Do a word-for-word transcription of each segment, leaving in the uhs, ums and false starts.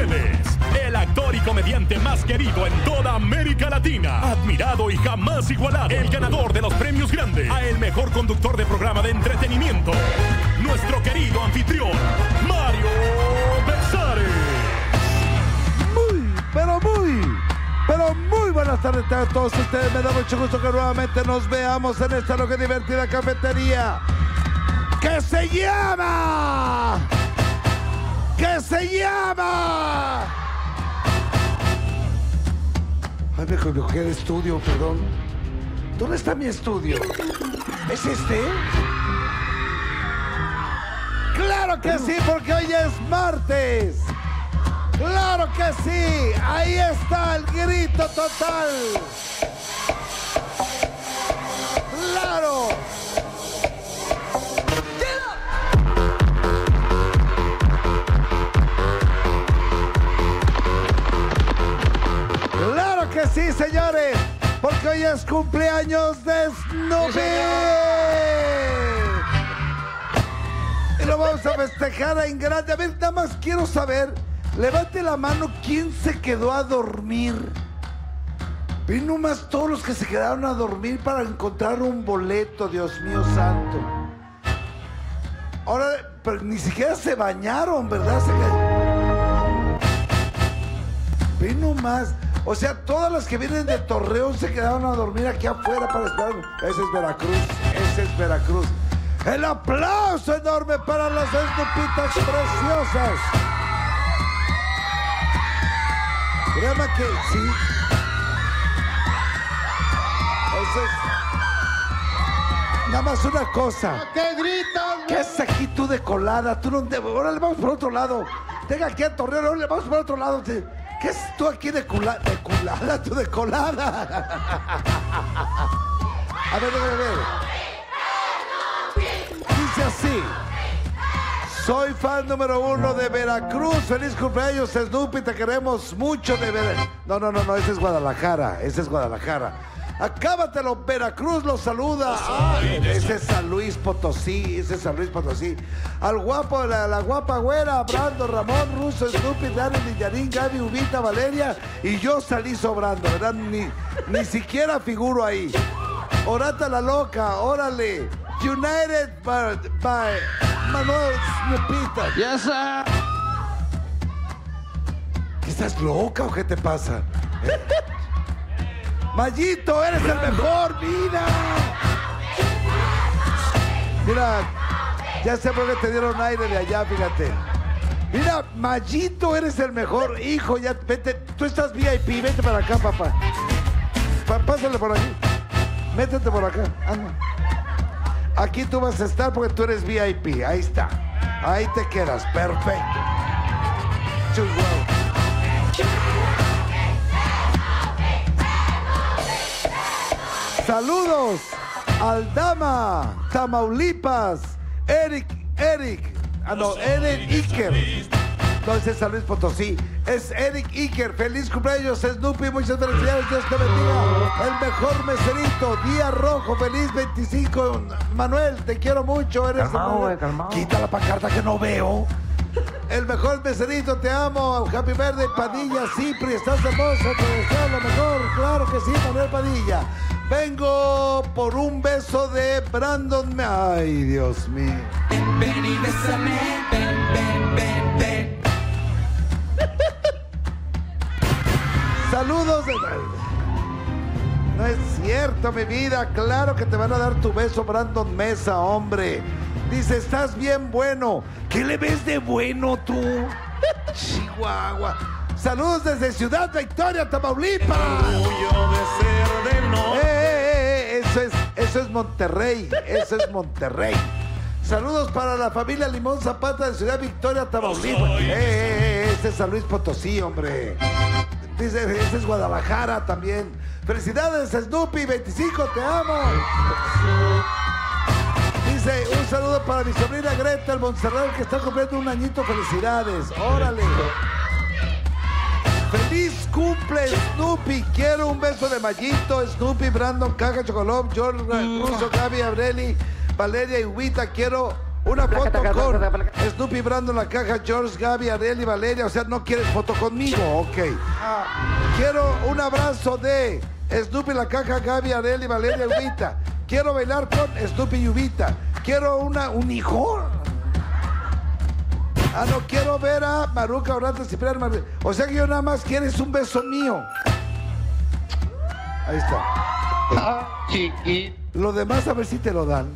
ustedes, el actor y comediante más querido en toda América Latina, admirado y jamás igualado, el ganador de los premios grandes a el mejor conductor de programa de entretenimiento, nuestro querido anfitrión, Mario Besares. Muy, pero muy, pero muy buenas tardes a todos ustedes. Me da mucho gusto que nuevamente nos veamos en esta loca y divertida cafetería que se llama... que se llama... Ay, me equivoqué de estudio, perdón. ¿Dónde está mi estudio? ¿Es este? ¡Claro que sí, porque hoy es martes! ¡Claro que sí! ¡Ahí está el grito total! ¡Claro! ¡Claro que sí, señores! Porque hoy es cumpleaños de Snoopy. Y lo vamos a festejar en grande. A ver, nada más quiero saber, levante la mano, ¿quién se quedó a dormir? Ven nomás todos los que se quedaron a dormir para encontrar un boleto, Dios mío santo. Ahora, pero ni siquiera se bañaron, ¿verdad? Se qued... Ven nomás. O sea, todas las que vienen de Torreón se quedaron a dormir aquí afuera para esperar. Ese es Veracruz, ese es Veracruz. El aplauso enorme para las Snoopitas preciosas. Créeme que sí. Eso es. Nada más una cosa. ¿Qué gritas? ¿Qué es aquí tú de colada? Tú no te... Órale, vamos por otro lado. Tenga aquí a Torreón, órale, vamos por otro lado. ¿Qué es tú aquí de culada? De culada, tú de colada. A ver, a ver, a ver. Dice así. Soy fan número uno de Veracruz. Feliz cumpleaños, Snoopy. Te queremos mucho de Veracruz. No, no, no, no. Ese es Guadalajara. Ese es Guadalajara. Acábatelo, Veracruz los saluda. Ah, ese es San Luis Potosí. Ese es San Luis Potosí. Al guapo, la, la guapa güera, Brando, Ramón, Russo, Snoopy, Dani, Villarín, Gaby, Ubita, Valeria. Y yo salí sobrando, ¿verdad? Ni, ni siquiera figuro ahí. Orata la loca, órale. United by, by Manuel Snoopita. Yes, sir. ¿Qué, estás loca o qué te pasa? ¿Eh? Mayito, eres el mejor, mira. Mira, ya sé por qué te dieron aire de allá, fíjate. Mira, Mayito, eres el mejor. Hijo, ya, vete, tú estás V I P, vete para acá, papá. Pa pásale por aquí. Métete por acá, anda. Aquí tú vas a estar porque tú eres V I P, ahí está. Ahí te quedas, perfecto. Chusguau. Saludos al Dama, Tamaulipas, Eric, Eric, ah no, Eric Iker. No, ese es San Luis Potosí, es Eric Iker. Feliz cumpleaños, Snoopy, muchas felicidades, Dios te bendiga. El mejor meserito, Día Rojo, feliz veinticinco. Manuel, te quiero mucho, eres calmao, güey, calmao. Quita la pancarta que no veo. El mejor meserito, te amo. Happy Verde, Padilla, Cipri, estás hermoso, te deseo lo mejor. Claro que sí, Manuel Padilla. Vengo por un beso de Brandon. Ay, Dios mío. Ven y bésame, ven, ven, ven, ven. Saludos de... No es cierto, mi vida. Claro que te van a dar tu beso, Brandon Mesa, hombre. Dice, estás bien bueno. ¿Qué le ves de bueno tú? Chihuahua. Saludos desde Ciudad Victoria, Tamaulipas. Orgullo de ser del norte. Eh, eh, eh, eso es, eso es Monterrey. Eso es Monterrey. Saludos para la familia Limón Zapata de Ciudad Victoria, Tamaulipas. Eh, eh, eh, este es San Luis Potosí, hombre. Dice, este es Guadalajara también. Felicidades, Snoopy, veinticinco, te amo. Dice, un saludo para mi sobrina Greta, el Montserrat, que está cumpliendo un añito. Felicidades, órale. ¡Feliz cumple, Snoopy! Quiero un beso de Mayito, Snoopy, Brandon, Caja, Chocolop, George, Russo, Gaby, Abreli, Valeria y Huita. Quiero Una foto con Snoopy, Brando en la caja, George, Gaby, Ariel y Valeria. O sea, no quieres foto conmigo, ok. Quiero un abrazo de Snoopy en la caja, Gaby, Ariel y Valeria Ubita. Quiero bailar con Snoopy y Ubita. Quiero una, un hijo. Ah, no, quiero ver a Maruca, Orlando, Cipriano, Mar... O sea que yo nada más quieres un beso mío. Ahí está. Ah, chiqui. Lo demás a ver si te lo dan.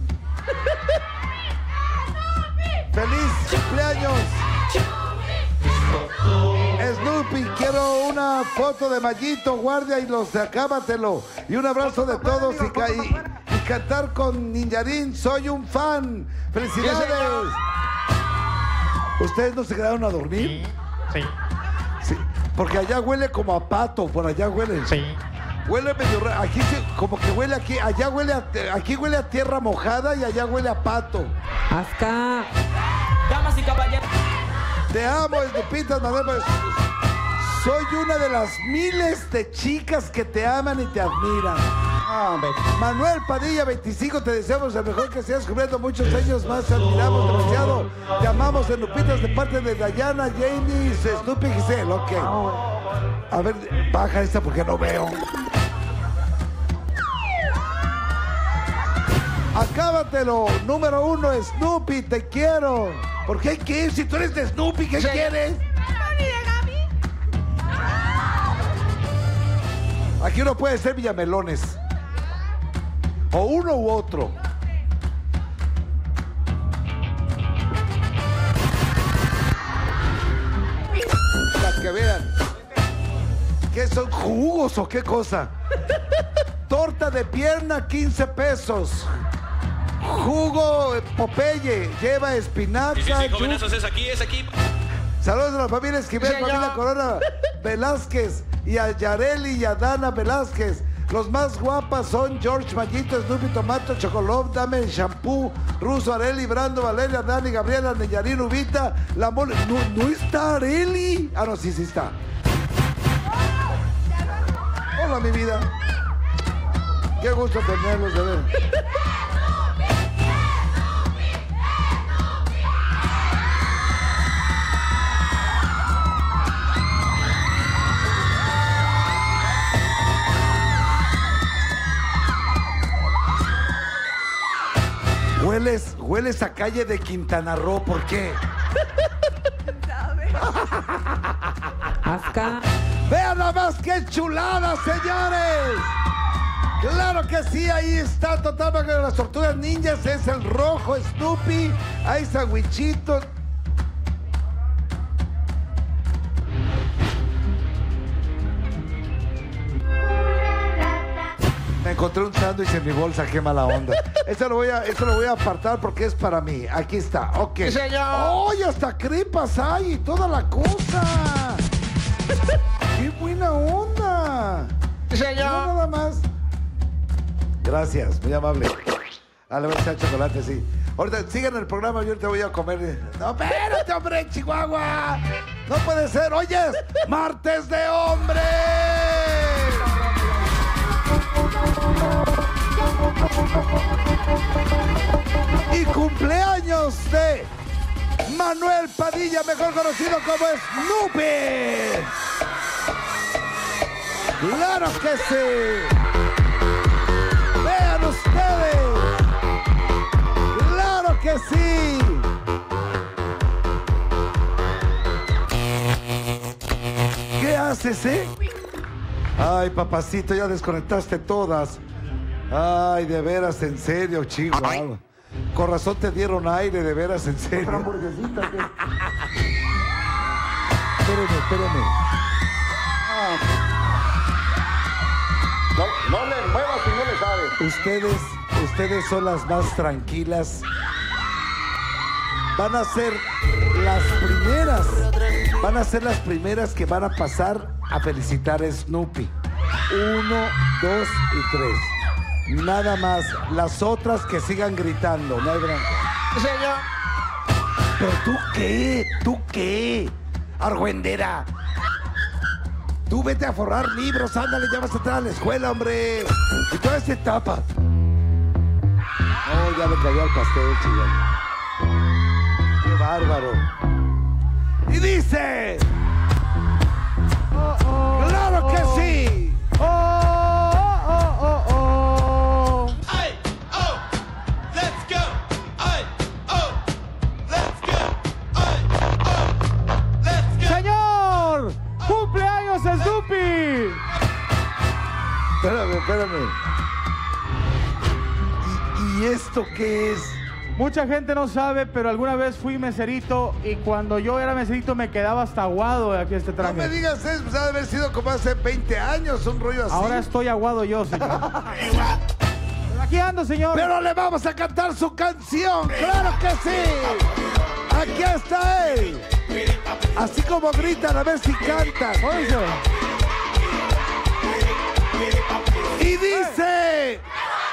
¡Feliz cumpleaños! Snoopy, quiero una foto de Mallito, guardia y los de acábatelo. Y un abrazo de todos y, ca y, y cantar con Ninjarín. Soy un fan. ¡Felicidades! ¿Ustedes no se quedaron a dormir? Sí. Sí. Porque allá huele como a pato, por allá huele. Sí. Huele medio raro. Aquí se, como que huele aquí, allá huele a, aquí huele a tierra mojada y allá huele a pato. Asca. Damas y caballeros. Te amo, Snoopita, Manuel. Pues, soy una de las miles de chicas que te aman y te admiran. Hombre. Manuel Padilla, veinticinco, te deseamos el mejor, que sigas cumpliendo muchos años más. Te admiramos demasiado. Te amamos, Snoopita, de parte de Dayana, Janie, Snoopy y Giselle. Ok. A ver, baja esta porque no veo. Acábatelo. Número uno, Snoopy, te quiero. ¿Por qué qué? Si tú eres de Snoopy, ¿qué sí. quieres? Aquí uno puede ser Villamelones. O uno u otro. Para que vean. ¿Qué son jugos o qué cosa? Torta de pierna, quince pesos. Jugo Popeye, lleva espinaca. Sí, sí, sí, jovenazos, es aquí, es aquí. Saludos a la familia Esquivel, Sí, familia yo. Corona Velázquez y a Yareli y a Dana Velázquez. Los más guapas son George, Mallito, Snoopy, Tomato, Chocolove, Dame, Shampoo, Ruso, Areli, Brando, Valeria, Dani, Gabriela, Neyarín, Ubita, La Mole. No, no está Areli. Ah, no, sí, sí está. Hola, mi vida. Qué gusto tenerlos de ver. Hueles, hueles a calle de Quintana Roo, ¿por qué? Asca. ¡Vean nada más qué chulada, señores! ¡Claro que sí! Ahí está totalmente las tortugas ninjas. Es el rojo Snoopy. Hay sandwichitos. Me encontré un sándwich en mi bolsa, qué mala onda. Eso lo voy a, eso lo voy a apartar porque es para mí. Aquí está, ok. Sí, señor. ¡Oye, hasta crepas hay y toda la cosa! ¡Qué buena onda! Sí, señor. No, nada más. Gracias, muy amable. A la vez chocolate, sí. Ahorita sigan el programa, yo ahorita voy a comer. No, espérate, hombre, Chihuahua. No puede ser. Oye, martes de hombres. Y cumpleaños de Manuel Padilla, mejor conocido como Snoopy. ¡Claro que sí! ¡Vean ustedes! ¡Claro que sí! ¿Qué haces, eh? Ay, papacito, ya desconectaste todas. Ay, de veras, en serio, Chihuahua. Con razón te dieron aire, de veras, en serio. Otra hamburguesita, ¿qué? Espérame, espérame. No, no le muevas si no le sabes. Ustedes, ustedes son las más tranquilas. Van a ser las primeras. Van a ser las primeras que van a pasar a felicitar a Snoopy. Uno, dos y tres. Nada más. Las otras que sigan gritando. No hay bronca. Señor. ¿Pero tú qué? ¿Tú qué? Argüendera. Tú vete a forrar libros, ándale, ya vas a entrar a la escuela, hombre. Y toda esta etapa. Oh, ya le cayó al pastel, chihuahua. bárbaro. Y dice... Oh, oh, ¡Claro que oh. sí! Oh, oh, oh, oh. Ay, oh, let's go. Ay, oh, let's go. Ay, oh, let's go. ¡Señor! ¡Cumpleaños, Snoopy! Espérame, espérame. ¿Y, y esto qué es? Mucha gente no sabe, pero alguna vez fui meserito y cuando yo era meserito me quedaba hasta aguado de aquí este No traje. me digas eso, pues ha de haber sido como hace veinte años, un rollo así. Ahora estoy aguado yo, señor. Pero aquí ando, señor. Pero le vamos a cantar su canción, ¡claro que sí! Aquí está él. Así como gritan, a ver si cantan. Oíse. Y dice...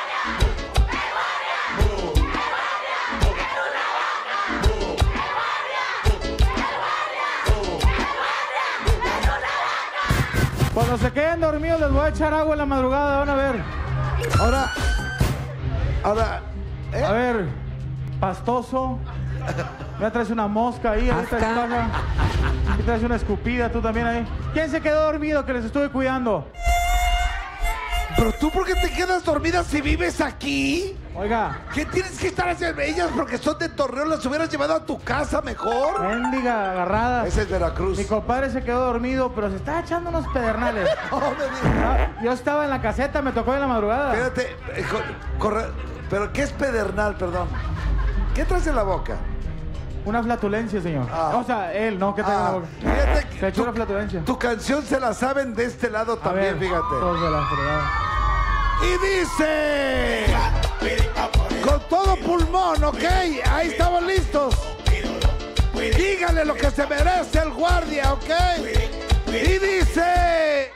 Cuando se queden dormidos les voy a echar agua en la madrugada, van a ver. Ahora... Ahora... ¿eh? A ver, pastoso. Me traes una mosca ahí, ahorita está. Y traes una escupida, tú también ahí. ¿Quién se quedó dormido que les estuve cuidando? Pero tú, ¿por qué te quedas dormida si vives aquí? Oiga, ¿Qué tienes que estar haciendo? Ellas porque son de Torreón, las hubieras llevado a tu casa mejor. mendiga agarrada. Ese es Veracruz. Mi compadre se quedó dormido, pero se está echando unos pedernales. No me digas. Ah, yo estaba en la caseta, me tocó en la madrugada. Espérate, eh, co- corre- pero ¿qué es pedernal, perdón? ¿Qué traes en la boca? Una flatulencia, señor. Ah. O sea, él, ¿no? ¿Qué trae en la Ah, boca? fíjate que Se echó tu, una flatulencia. tu canción se la saben de este lado A también, ver, fíjate. todos de la fregada. Y dice... Con todo pulmón, ¿ok? Ahí estamos listos. Dígale lo que se merece el guardia, ¿ok? Y dice...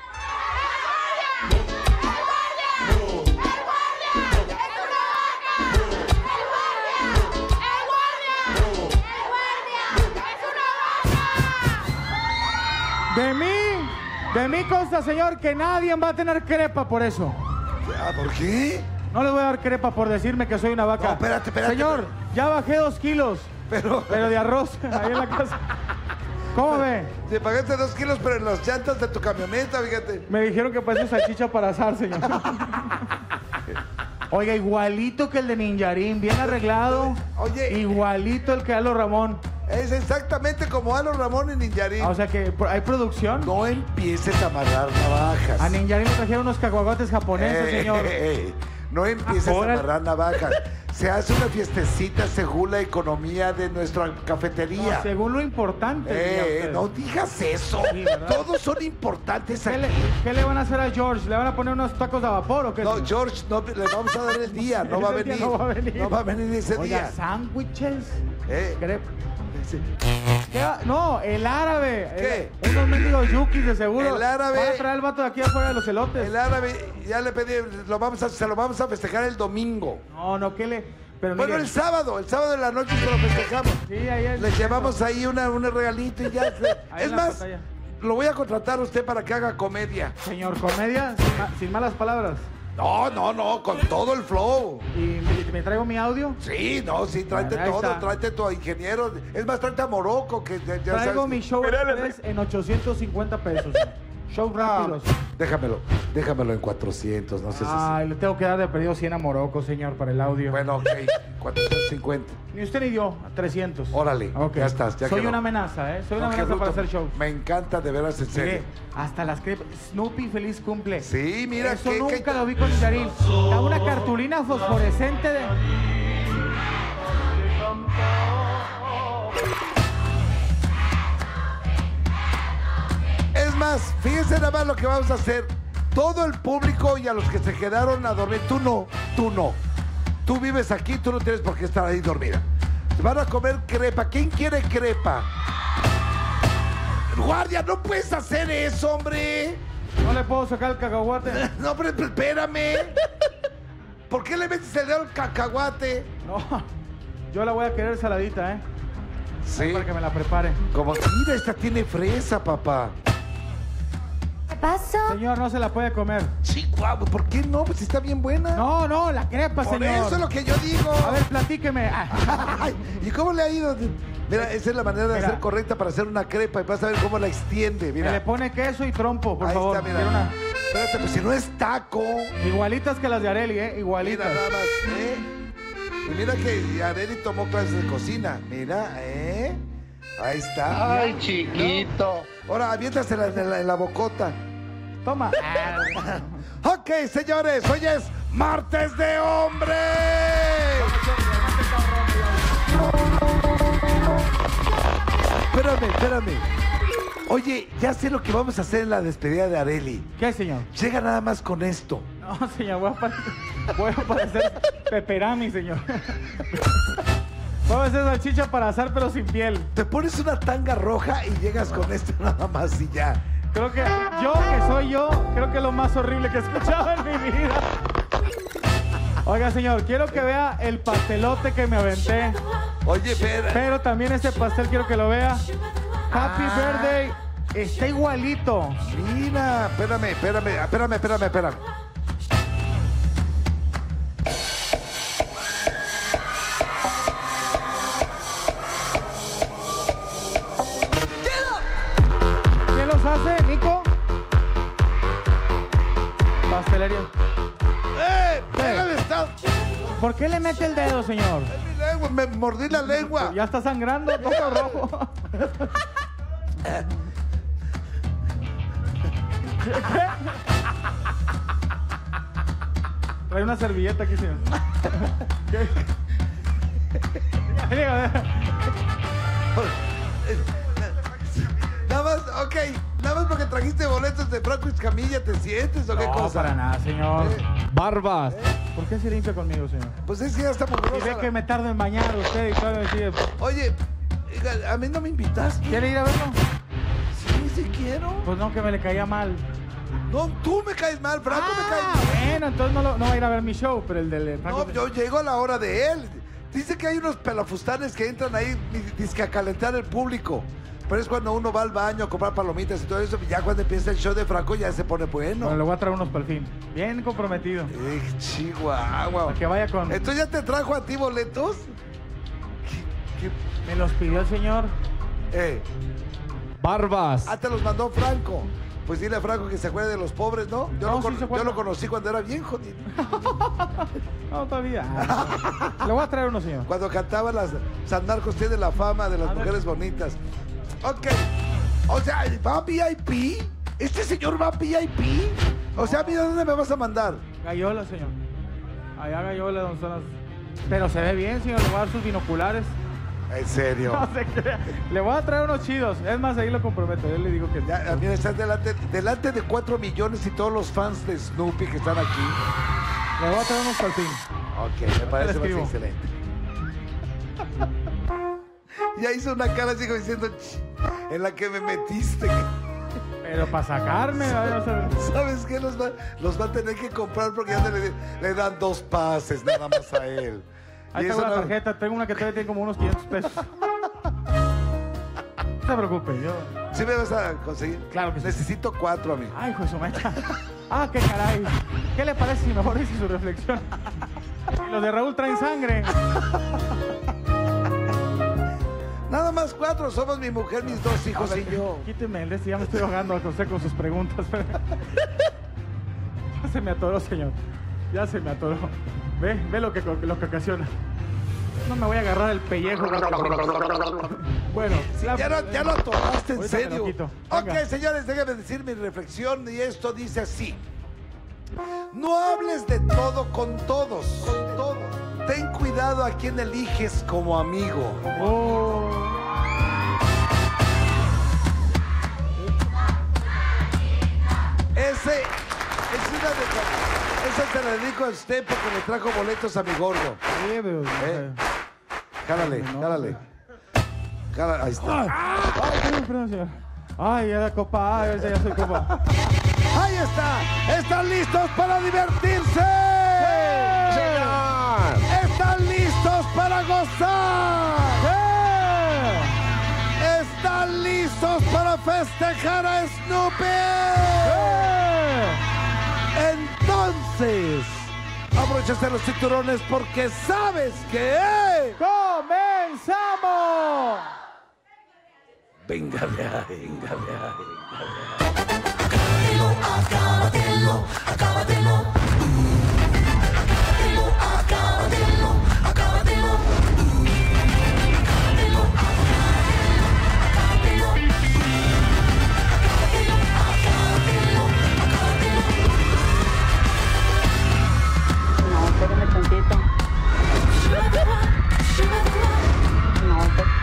De mí, de mí consta, señor, que nadie va a tener crepa por eso. Ah, ¿por qué? No les voy a dar crepa por decirme que soy una vaca. No, espérate, espérate, Señor, espérate. ya bajé dos kilos, Pero... pero de arroz, ahí en la casa. ¿Cómo ve? Te pagaste dos kilos, pero en las llantas de tu camioneta, fíjate. Me dijeron que parece salchicha para asar, señor. Oiga, igualito que el de Ninjarín, bien arreglado. Oye. Igualito el que Alo Ramón. Es exactamente como Alo Ramón y Ninjarín. Ah, o sea que por- hay producción. No empieces a amarrar navajas. A Ninjarín le trajeron unos cacahuates japoneses, Eh, señor. eh, eh, no empieces Ahora- a amarrar navajas. Se hace una fiestecita según la economía de nuestra cafetería. No, según lo importante. diría Eh, usted. no digas eso. Sí, ¿verdad? Todos son importantes ¿Qué aquí. le, qué le van a hacer a George? ¿Le van a poner unos tacos de vapor o qué? No, George, no, le vamos a dar el día. No va a Ese día venir. no va a venir. No va a venir ese Oiga, día. sándwiches. Eh, Crep- ¿Qué va? No, el árabe. ¿Qué? El- unos mendigos yukis de seguro. El árabe- Va a traer el vato de aquí afuera de los elotes. el árabe, ya le pedí, lo vamos a, se lo vamos a festejar el domingo. No, no, ¿qué le...? Pero Bueno, mire, el sábado, el sábado de la noche se lo festejamos. Sí, ahí es- Le llevamos ahí una, un regalito y ya. Ahí Es en la más, pantalla. lo voy a contratar a usted para que haga comedia. Señor, comedia, sin, ma- sin malas palabras. No, no, no, con todo el flow. ¿Y me, me traigo mi audio? Sí, no, sí, tráete Bueno, ahí todo, está. tráete tu ingeniero. Es más, tráete a Morocco, que ya, ya Traigo sabes mi que- show express en ochocientos cincuenta pesos. Show rápidos. Déjamelo, déjamelo en cuatrocientos, no sé si... Ay, le tengo que dar de perdido cien a Morocco, señor, para el audio. Bueno, ok, cuatrocientos cincuenta. Ni usted ni yo, a trescientos. Órale, Ok. ya estás, ya Soy quedó. una amenaza, ¿eh? Soy una No, qué amenaza para bruto. hacer shows. Me encanta, de veras, en serio. Mire, hasta las crepas. Snoopy, feliz cumple. Sí, mira, Eso qué- nunca qué- lo vi con Yarin. Da una cartulina fosforescente de... Es más, fíjense nada más lo que vamos a hacer. Todo el público y a los que se quedaron a dormir, tú no, tú no. Tú vives aquí, tú no tienes por qué estar ahí dormida. Van a comer crepa. ¿Quién quiere crepa? Guardia, no puedes hacer eso, hombre. No le puedo sacar el cacahuate. No, hombre, espérame. ¿Por qué le metes el dedo al cacahuate? No, yo la voy a querer saladita, ¿eh? Sí. Para que me la prepare. Como, mira, esta tiene fresa, papá. pasó? Señor, no se la puede comer. Chihuahua, ¿por qué no? Pues está bien buena. No, no, la crepa, Por señor. eso es lo que yo digo. A ver, platíqueme. Ah. Ay, ¿y cómo le ha ido? Mira, esa es la manera de Mira. hacer correcta para hacer una crepa y vas a ver cómo la extiende. Mira. Me le pone queso y trompo, por Ahí favor. está, mira. Quiero una- Espérate, pues si no es taco. Igualitas que las de Areli, ¿eh? Mira Igualitas. nada más, ¿eh? Y mira que Areli tomó clases de cocina. Mira, ¿eh? Ahí está. Ay, chiquito. Ahora, aviéntasela en la, en la bocota. Toma. Ok, señores, hoy es martes de hombre. Espérame, espérame. Oye, ya sé lo que vamos a hacer en la despedida de Areli. ¿Qué, señor? Llega nada más con esto. No, señor, voy a parecer, voy a parecer peperami, señor. Voy a hacer salchicha para asar, pero sin piel. Te pones una tanga roja y llegas con esto nada más y ya. Creo que yo, que soy yo, creo que es lo más horrible que he escuchado en mi vida. Oiga, señor, quiero que vea el pastelote que me aventé. Oye, espera. Pero también este pastel quiero que lo vea. Happy Ah. birthday. Está igualito. Mira, espérame, espérame, espérame, espérame, espérame. ¿Quién los hace, Nico? Pastelería. ¡Eh! ¡Pégale, está! ¿Por qué le mete el dedo, señor? ¡Es mi lengua! ¡Me mordí la lengua! Ya está sangrando, todo rojo. Trae una servilleta aquí, señor. Nada más, ok, nada más porque trajiste boletos de Franco Escamilla, ¿te sientes o qué No, cosa? para nada, señor. Eh, Barbas. ¿Por qué se limpia conmigo, señor? Pues es que ya está Y mugrosa. ve que me tardo en bañar usted y todavía me sigue. Oye, oiga, a mí no me invitaste. ¿Quiere ir a verlo? Sí, sí quiero. Pues no, que me le caía mal. No, tú me caes mal, Franco me cae Ah, mal. bueno, entonces no, lo- no va a ir a ver mi show, pero el del Franco. No, yo llego a la hora de él. Dice que hay unos pelafustanes que entran ahí, dizque a calentar el público. Pero es cuando uno va al baño a comprar palomitas y todo eso. Ya cuando empieza el show de Franco ya se pone bueno. Bueno, le voy a traer unos para el fin. Bien comprometido. Eh, Chihuahua. Para que vaya con. ¿Entonces ya te trajo a ti boletos? ¿Qué, qué- Me los pidió el señor. Eh, Barbas. ah, te los mandó Franco. Pues dile a Franco que se acuerde de los pobres, ¿no? Yo, No, lo, sí con- se yo acuerda. lo conocí cuando era bien jodido. No, todavía. Le voy a traer uno, señor. Cuando cantaba las San Marcos tiene la fama de las A ver. mujeres bonitas. Ok. O sea, ¿va V I P? ¿Este señor va V I P? O sea, mira, ¿dónde me vas a mandar? Gallola, señor. Allá Gallola, donde son las. Pero se ve bien, señor. Le voy a dar sus binoculares. En serio. No se crea. Le voy a traer unos chidos. Es más, ahí lo comprometo. Yo le digo que. Ya, mira, estás delante, delante de cuatro millones y todos los fans de Snoopy que están aquí. Le voy a traer unos para el fin. Ok, me parece más escribo. excelente. Ya hizo una cara así como diciendo, "Ch, en la que me metiste. Pero para sacarme, ¿vale? O sea, ¿Sabes qué? Los va, los va a tener que comprar porque ya le, le dan dos pases nada más a él. ahí Y tengo eso una no- tarjeta. Tengo una que todavía tiene como unos quinientos pesos. No se preocupe, yo. ¿Sí me vas a conseguir? Claro que sí. Necesito cuatro, amigo. Ay, hijo de su mecha. Ah, qué caray. ¿Qué le parece si mejor dice su reflexión? Los de Raúl traen sangre. Nada más cuatro, somos mi mujer, mis dos hijos y yo. Quíteme el de este, ya me estoy ahogando a José con sus preguntas. Ya se me atoró, señor. Ya se me atoró. Ve, ve lo que, lo que ocasiona. No me voy a agarrar el pellejo. Bueno, la- Ya no, ya lo tomaste en Ahorita me lo serio. quito. Ok, Venga. señores, déjenme decir mi reflexión y esto dice así. No hables de todo con todos, con todos. Ten cuidado a quien eliges como amigo. Oh. Ese es una de esa se la dedico a usted porque le trajo boletos a mi gordo. Sí, pero- Eh. Jálale, No, jálale. Jálale, ahí está. Ay, perdón, perdón, señor. Ay, ya la copa. Ay, ya, ya soy copa. Ahí está. ¿Están listos para divertirse? ¿Están listos para gozar? ¿Están ¿Están listos para festejar a Snoopy? Entonces, abróchate los cinturones porque sabes que... ¡Comenzamos! Venga, venga, venga, venga. Acábatelo, acábatelo, acábatelo, acábatelo, acábatelo, acábatelo, acábatelo, acábatelo, acábatelo. No, espérame tantito. No,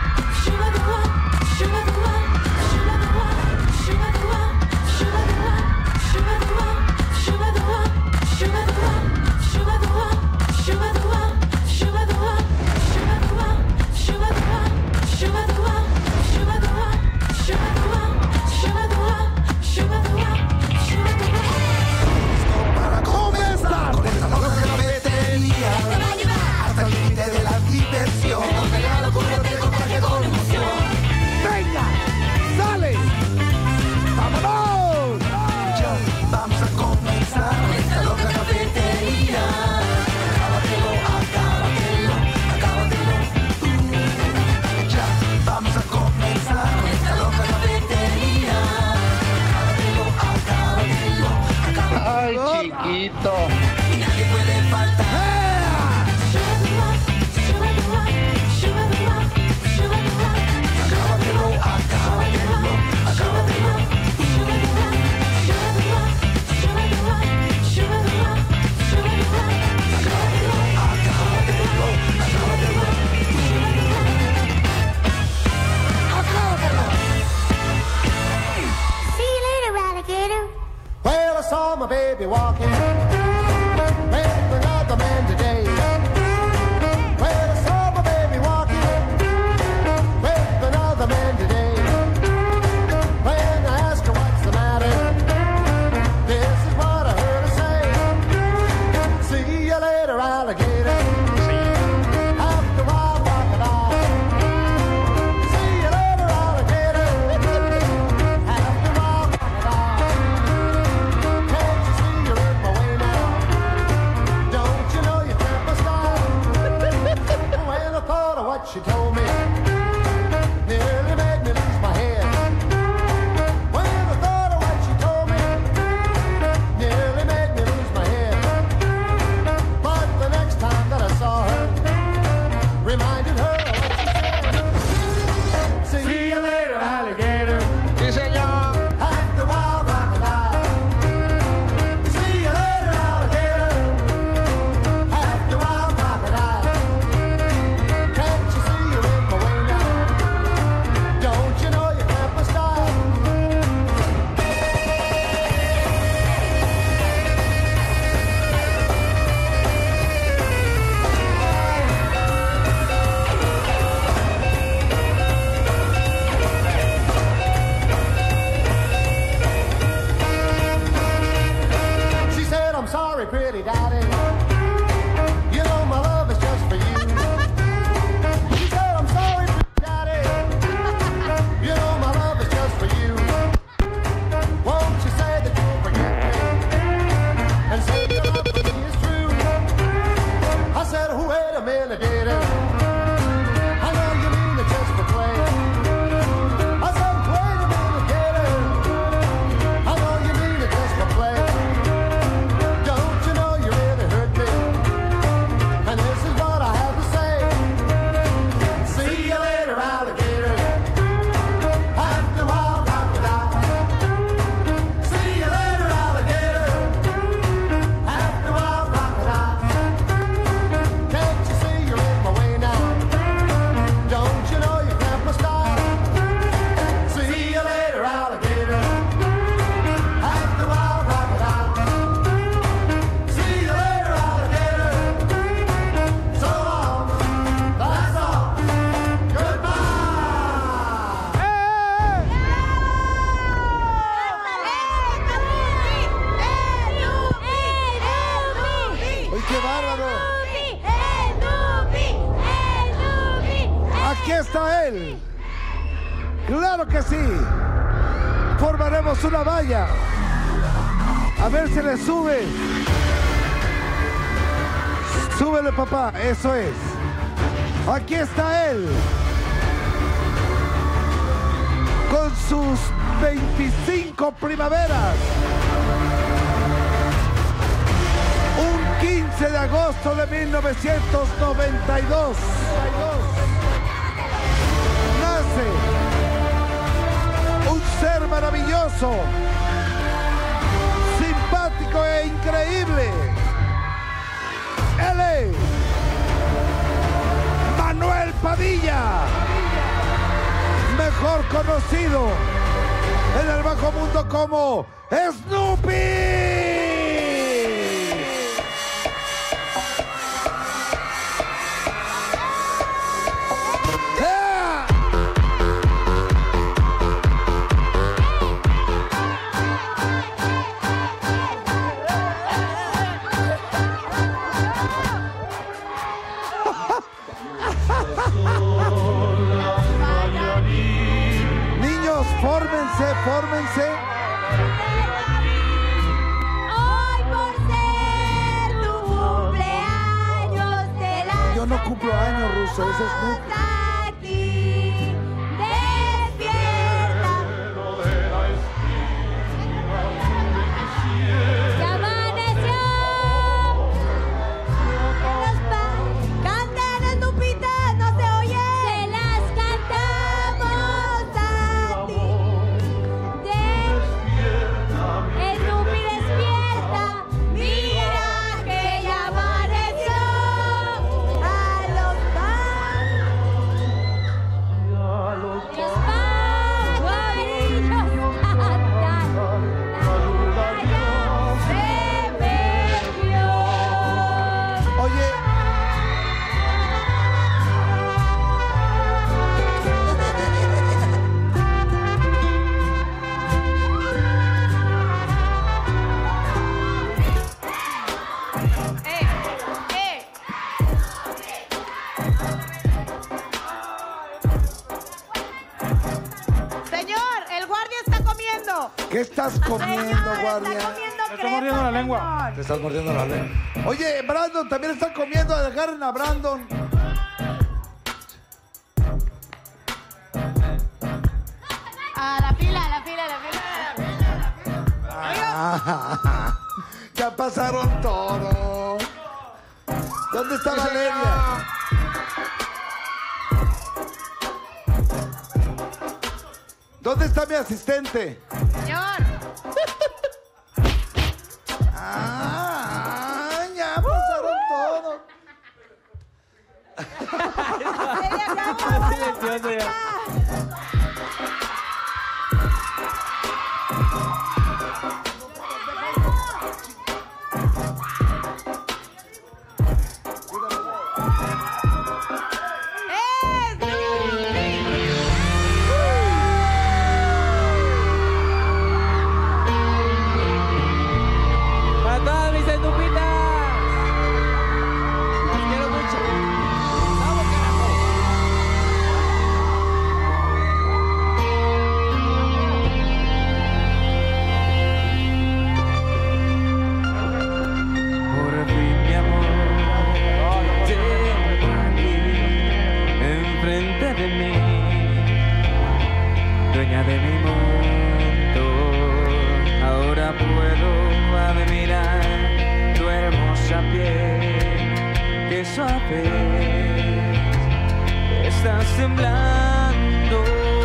Para comenzar con esta loca cafetería, hasta el límite de la diversión. La locura te contagia con emoción. ¡Venga! ¡Sale! ¡Vámonos! Ya vamos a comenzar con esta loca cafetería. Acábatelo, acábatelo, acábatelo. Ya vamos a comenzar con esta loca cafetería. Acábatelo, acábatelo, acábatelo. Ay, chiquito. Y nadie puede faltar. Acábatelo, acábatelo, acábatelo. See you later, alligator. Well, I saw my baby walking with another man today. Well, I saw my baby walking with another man today. When I asked her what's the matter, this is what I heard her say. See you later, alligator. After a while, crocodile. See you later, alligator. After a while, crocodile. Can't you see you're in my way now? Don't you know you can't my style? When I thought of what she told me, nearly made me lose my head. When I thought of what she told me, nearly made me lose my head. But the next time that I saw her, reminded her of what she said. See you later, alligator. Sí, señor. After a while, crocodile. See you later, alligator. After a while, crocodile. Can't you see you're in my way now? Don't you know you can't my style? She said, I'm sorry, pretty daddy. You know my love is just for you. She said, I'm sorry, pretty daddy. You know my love is just for you. Won't you say that you'll forgive me and say your love for me is true? I said, oh, wait a minute, gator. I know you mean it just for play. I said, wait a minute, gator. I know you mean it just for play. Don't you know you really hurt me? And this is what I have to say. See you later, alligator. After a while, crocodile. See you later, alligator. After a while, crocodile. Can't you see you're in my way now? Don't you know you can't my style? See you later, alligator. After a while, crocodile. See you later, alligator. So long, that's all. Goodbye. ¡Uy, qué bárbaro! Aquí está él, Claro que sí. Formaremos una valla. A ver si le sube. Súbele, papá. Eso es. Aquí está él. Con sus veinticinco primaveras. Un quince de agosto de mil novecientos noventa y dos. Nace un ser maravilloso, simpático e increíble. Él es Manuel Padilla, mejor conocido en el bajo mundo como Snoopy. Niños, fórmense, fórmense. Hoy por ser tu cumpleaños te la Yo no cumplo años, Ruso, ese es Snoopy. aquí. Despierta. Ya amaneció. Los pa- Canten, Snoopita, no se oye. Se las cantamos a ti. De- Snoopy, despierta. Mira que ya amaneció. A los Oye, Señor, el guardia está comiendo. ¿qué estás comiendo, guardia? Me estoy mordiendo la lengua. Te estás mordiendo la lengua. Oye, Brandon, también están comiendo. Agarren a Brandon. A la fila, a la fila, a la fila. Ah, ya pasaron todos. ¿Dónde está Valeria? ¿Dónde está mi asistente? Señor. Ah, ya pasaron todos. Silencioso ya. Para todas mis estupitas. Las quiero mucho. Vamos, carajo. Por fin, mi amor, te tengo aquí enfrente de mí, dueña de mi mundo. Ahora puedo admirar tu hermosa piel, que suave estás temblando.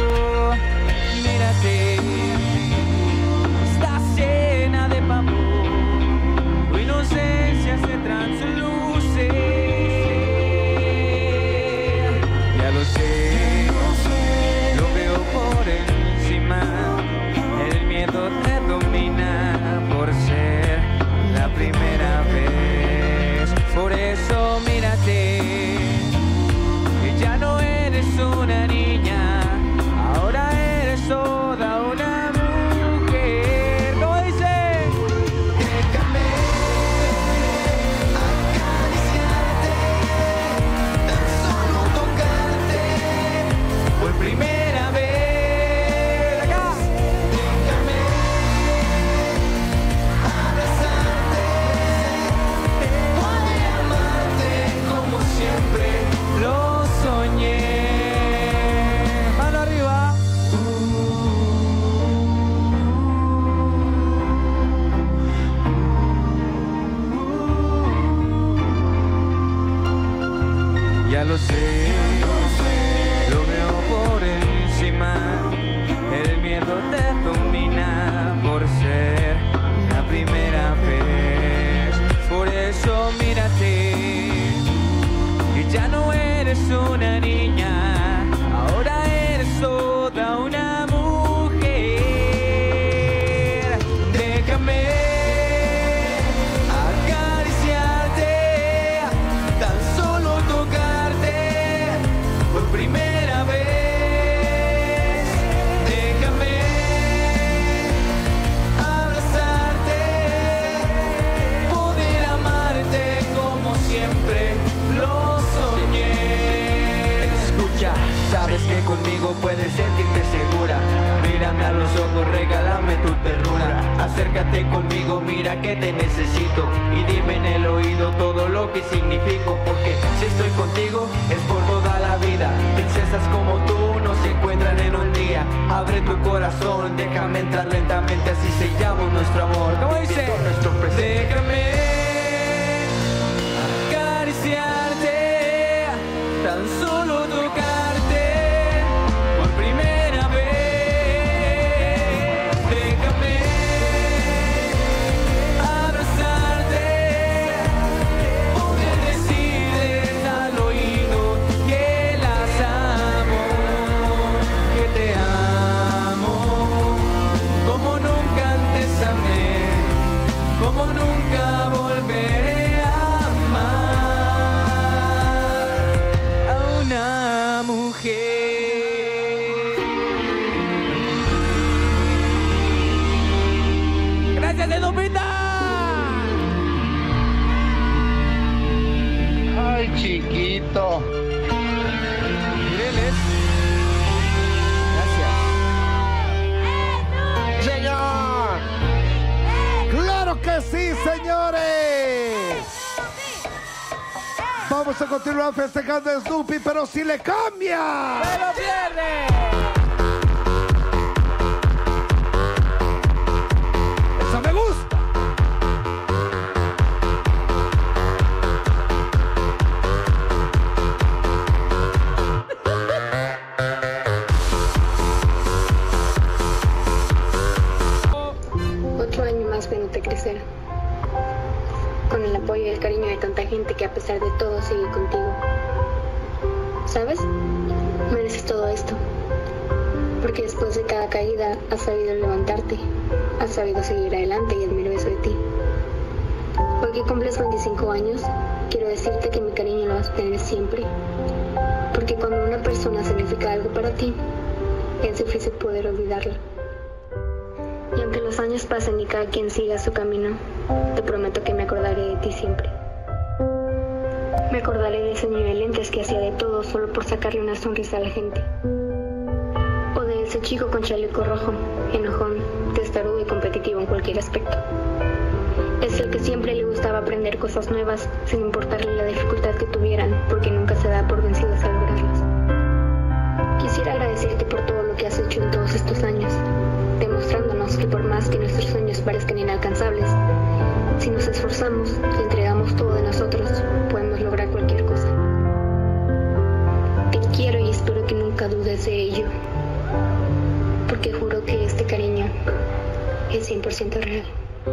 Mírate, estás llena de pavor, tu inocencia se transluce. Ya lo sé, lo veo por encima, el miedo te domina por ser la primera vez. Por eso mírate, que ya no eres una niña. Ya lo sé, lo veo por encima. El miedo te domina por ser la primera vez. Por eso mírate, que ya no eres una niña, ahora eres toda una mujer. Déjame acariciarte, tan solo tocarte por primera vez. Déjame abrazarte, poder amarte como siempre lo soñé. Escucha, sabes que conmigo puedes sentirte segura. Mírame a los ojos, regálame tu ternura. Acércate conmigo, mira que te necesito. Y dime en el oído todo lo que significo. Porque si estoy contigo es por toda la vida. Princesas como tú no se encuentran en un día. Abre tu corazón, déjame entrar lentamente. Así sellamos nuestro amor. ¿Cómo dice? Nuestro presente. Déjame acariciarte, tan solo tocarte por primera vez. Déjame abrazarte, poder decirles al oído que las amo, que te amo, como nunca antes amé, como nunca volveré a amar a una mujer. ¡Gracias, Edupita! Ay, chiquito. Mírenles. Gracias. ¡Señor! ¡Claro que sí, señores! Vamos a continuar festejando a Snoopy, pero si le cambia. ¡Pero pierde! ¡Eso me gusta! Otro año más viéndote crecer, con el apoyo y el cariño de tanta gente que a pesar de todo sigue contigo. ¿Sabes? Mereces todo esto, porque después de cada caída has sabido levantarte, has sabido seguir adelante y admiro eso de ti. Hoy que cumples veinticinco años, quiero decirte que mi cariño lo vas a tener siempre, porque cuando una persona significa algo para ti, es difícil poder olvidarla. Y aunque los años pasen y cada quien siga su camino, te prometo que me acordaré de ti siempre. Me acordaré de ese niño de lentes que hacía de todo solo por sacarle una sonrisa a la gente. O de ese chico con chaleco rojo, enojón, testarudo y competitivo en cualquier aspecto. Es el que siempre le gustaba aprender cosas nuevas sin importarle la dificultad que tuvieran, porque nunca se da por vencidos al lograrlas. Quisiera agradecerte por todo lo que has hecho en todos estos años, demostrándonos que por más que nuestros sueños parezcan inalcanzables, si nos esforzamos y entregamos todo de nosotros, podemos lograr cualquier cosa. Te quiero y espero que nunca dudes de ello, porque juro que este cariño es cien por ciento real.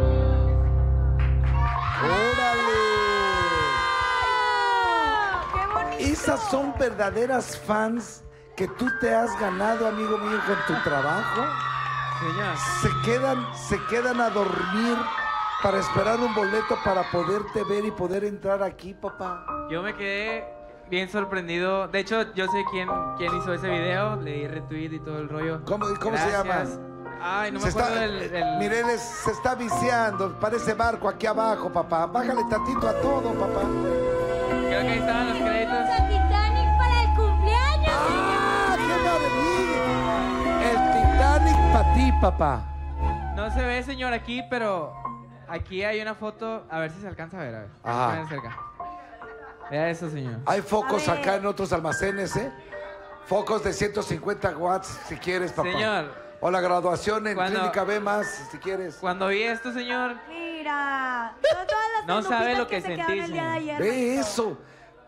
Esas son verdaderas fans que tú te has ganado, amigo mío, con tu trabajo. Señor. Se quedan, se quedan a dormir para esperar un boleto para poderte ver y poder entrar aquí, papá. Yo me quedé bien sorprendido. De hecho, yo sé quién, quién hizo ese video. Le di retweet y todo el rollo. ¿Cómo, cómo se llama? Ay, no se me acuerdo está, del... del... Miren, se está viciando. Parece barco aquí abajo, papá. Bájale tantito a todo, papá. Creo que ahí estaban los créditos. Titanic para el cumpleaños. ¡Ah, qué maravilla! El Titanic para ti, papá. No se ve, señor, aquí, pero aquí hay una foto. A ver si se alcanza a ver. A ver. Ajá. Ven cerca. Vea eso, señor. Hay focos acá en otros almacenes, ¿eh? Focos de ciento cincuenta watts, si quieres, papá. Señor. O la graduación en Cuando- Clínica B más, si quieres. Cuando vi esto, señor, Mira. Todas las No sabe estupitas lo que se sentí, quedaron el día de señor. ayer, Ve Benito. eso.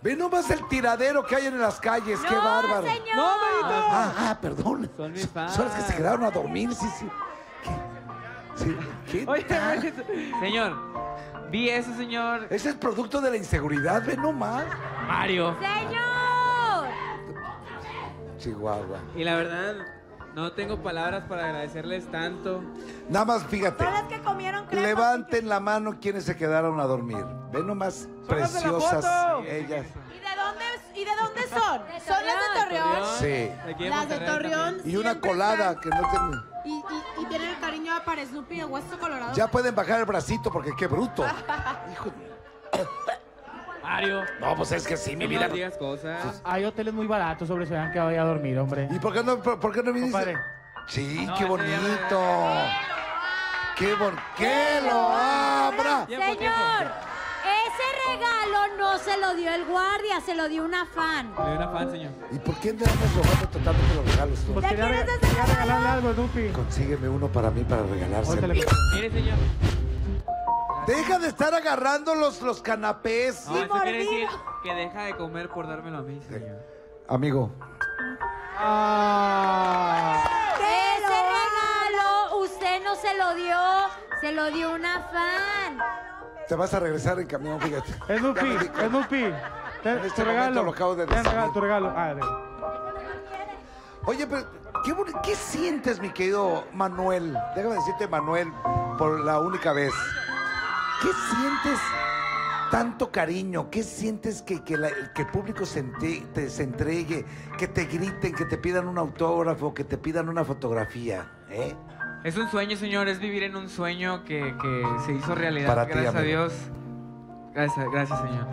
Ve nomás el tiradero que hay en las calles, qué No, bárbaro. señor. No, Mayito. Ah, ah, perdón. Son mis fans. Son los que se quedaron a dormir, sí, sí. ¿Qué, sí, ¿qué Oye, tal? señor, vi eso, señor. Ese es producto de la inseguridad, ve nomás. Mario. ¡Señor! Chihuahua. Y la verdad, no tengo palabras para agradecerles tanto. Nada más, fíjate. Son las que comieron crema. Levanten la mano quienes se quedaron a dormir. Ve nomás Son las de la preciosas foto. ellas. ¿Y de dónde, y de dónde son? ¿Son las de Torreón? Sí. Aquí en Las de Monterrey Torreón. Y una siempre colada están- que no tiene. Y, y, y tienen el cariño para Snoopy de Hueso Colorado. Ya pueden bajar el bracito porque qué bruto. Hijo de- Mario. No, pues es que sí, mi No vida. digas cosas. Hay hoteles muy baratos sobre se han quedado ahí a dormir, hombre. ¿Y por qué no, por, por qué no viniste? Compadre. Sí, No, qué ese ya bonito. me- Qué bon... ¡Que lo abra! Tiempo, Señor, tiempo. ese regalo no se lo dio el guardia, se lo dio una fan. Le doy una fan, señor. ¿Y por qué andamos robando totalmente los regalos tú? Pues ¿Le quería, quieres rega- hacer quería regalo? regalarle algo, Snoopy. Consígueme uno para mí para regalárselo. Ahorita le- Mire, señor. Deja de estar agarrando los, los canapés. No, eso quiere mordido. decir que deja de comer por dármelo a mí, señor. Amigo, Ah. Ese regalo usted no se lo dio, se lo dio una fan. te vas a regresar en camión, fíjate. Snoopy, Ya me di cuenta. Snoopy. Ten, En este tu regalo. momento lo acabo de Ten, decir. regalo, tu regalo. Ah, de- Oye, pero ¿qué, boni- ¿qué sientes, mi querido Manuel? Déjame decirte, Manuel, por la única vez. ¿Qué sientes tanto cariño? ¿Qué sientes que, que, la- que el público se, ente- te- se entregue, que te griten, que te pidan un autógrafo, que te pidan una fotografía? ¿Eh? Es un sueño, señor. Es vivir en un sueño que, que se hizo realidad. Para ti, gracias a amigo. Dios. Gracias, gracias, señor.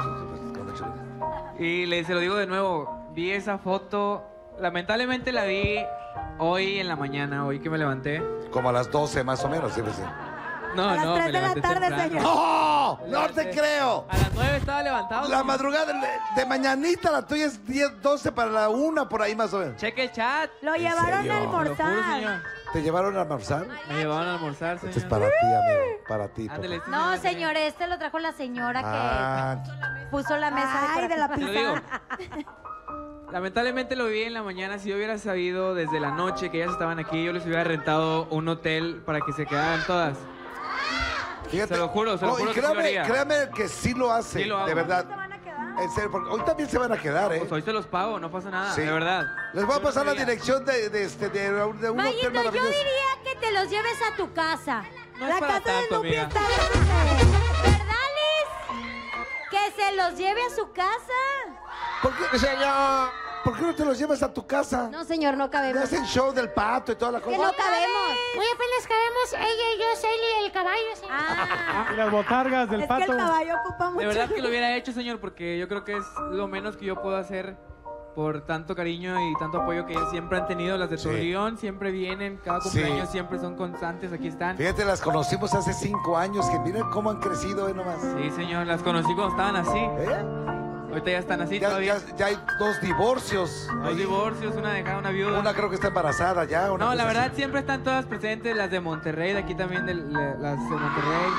Y le, se lo digo de nuevo. Vi esa foto. Lamentablemente la vi hoy en la mañana, hoy que me levanté. Como a las doce más o menos, ¿sí? sí. No, A las no, tres me de la levanté tarde, temprano. señor. ¡No! Me ¡No levanté. te creo! A las nueve estaba levantado. La señor. madrugada de, de mañanita, la tuya es diez, doce para la una, por ahí más o menos. Cheque el chat. Lo ¿En llevaron serio? a Te lo juro, almorzar. señor. ¿Te llevaron a almorzar? Me llevaron a almorzar, señor. Este es para ti, amigo. Para ti. papá. Ándale, este No, señor. señor, este lo trajo la señora Ah, que puso la mesa Ay, de la Te lo digo. Lamentablemente lo vi en la mañana. Si yo hubiera sabido desde la noche que ellas estaban aquí, yo les hubiera rentado un hotel para que se quedaran todas. fíjate. Se lo juro, se lo No, y juro que sí lo créame, haría. créame que sí lo hace, Sí lo hago. de verdad. En serio, porque hoy también se van a quedar, ¿eh? Pues hoy se los pago, no pasa nada, Sí. de verdad. Les voy a Yo pasar la no sabía. dirección de, de, este, de, de un hotel Mayito, yo maravilloso. diría que te los lleves a tu casa. No la es para casa de tanto, Snoopy amiga. está grande. ¿Verdad, Liz? Que se los lleve a su casa. ¿Por qué, señor? ¿Por qué no te los llevas a tu casa? No, señor, no Le cabemos. hacen show del pato y toda la Que cosa. no cabemos. Muy apenas cabemos ella y yo, Celi y el caballo, señor. Ah, Y las botargas del es pato. que el caballo ocupa mucho. De verdad que lo hubiera hecho, señor, porque yo creo que es lo menos que yo puedo hacer por tanto cariño y tanto apoyo que ellas siempre han tenido. Las de Sí. Torreón siempre vienen, cada Sí. cumpleaños siempre son constantes, aquí están. Fíjate, las conocimos hace cinco años, que miren cómo han crecido, ¿eh? Nomás. Sí, señor, las conocí cuando estaban así. ¿Eh? Ahorita ya están así Ya, todavía. ya- ya hay dos divorcios. Dos ahí. divorcios, una dejada, una viuda. Una creo que está embarazada ya. una No, cosa la así. verdad siempre están todas presentes, las de Monterrey, de aquí también de la- las de Monterrey.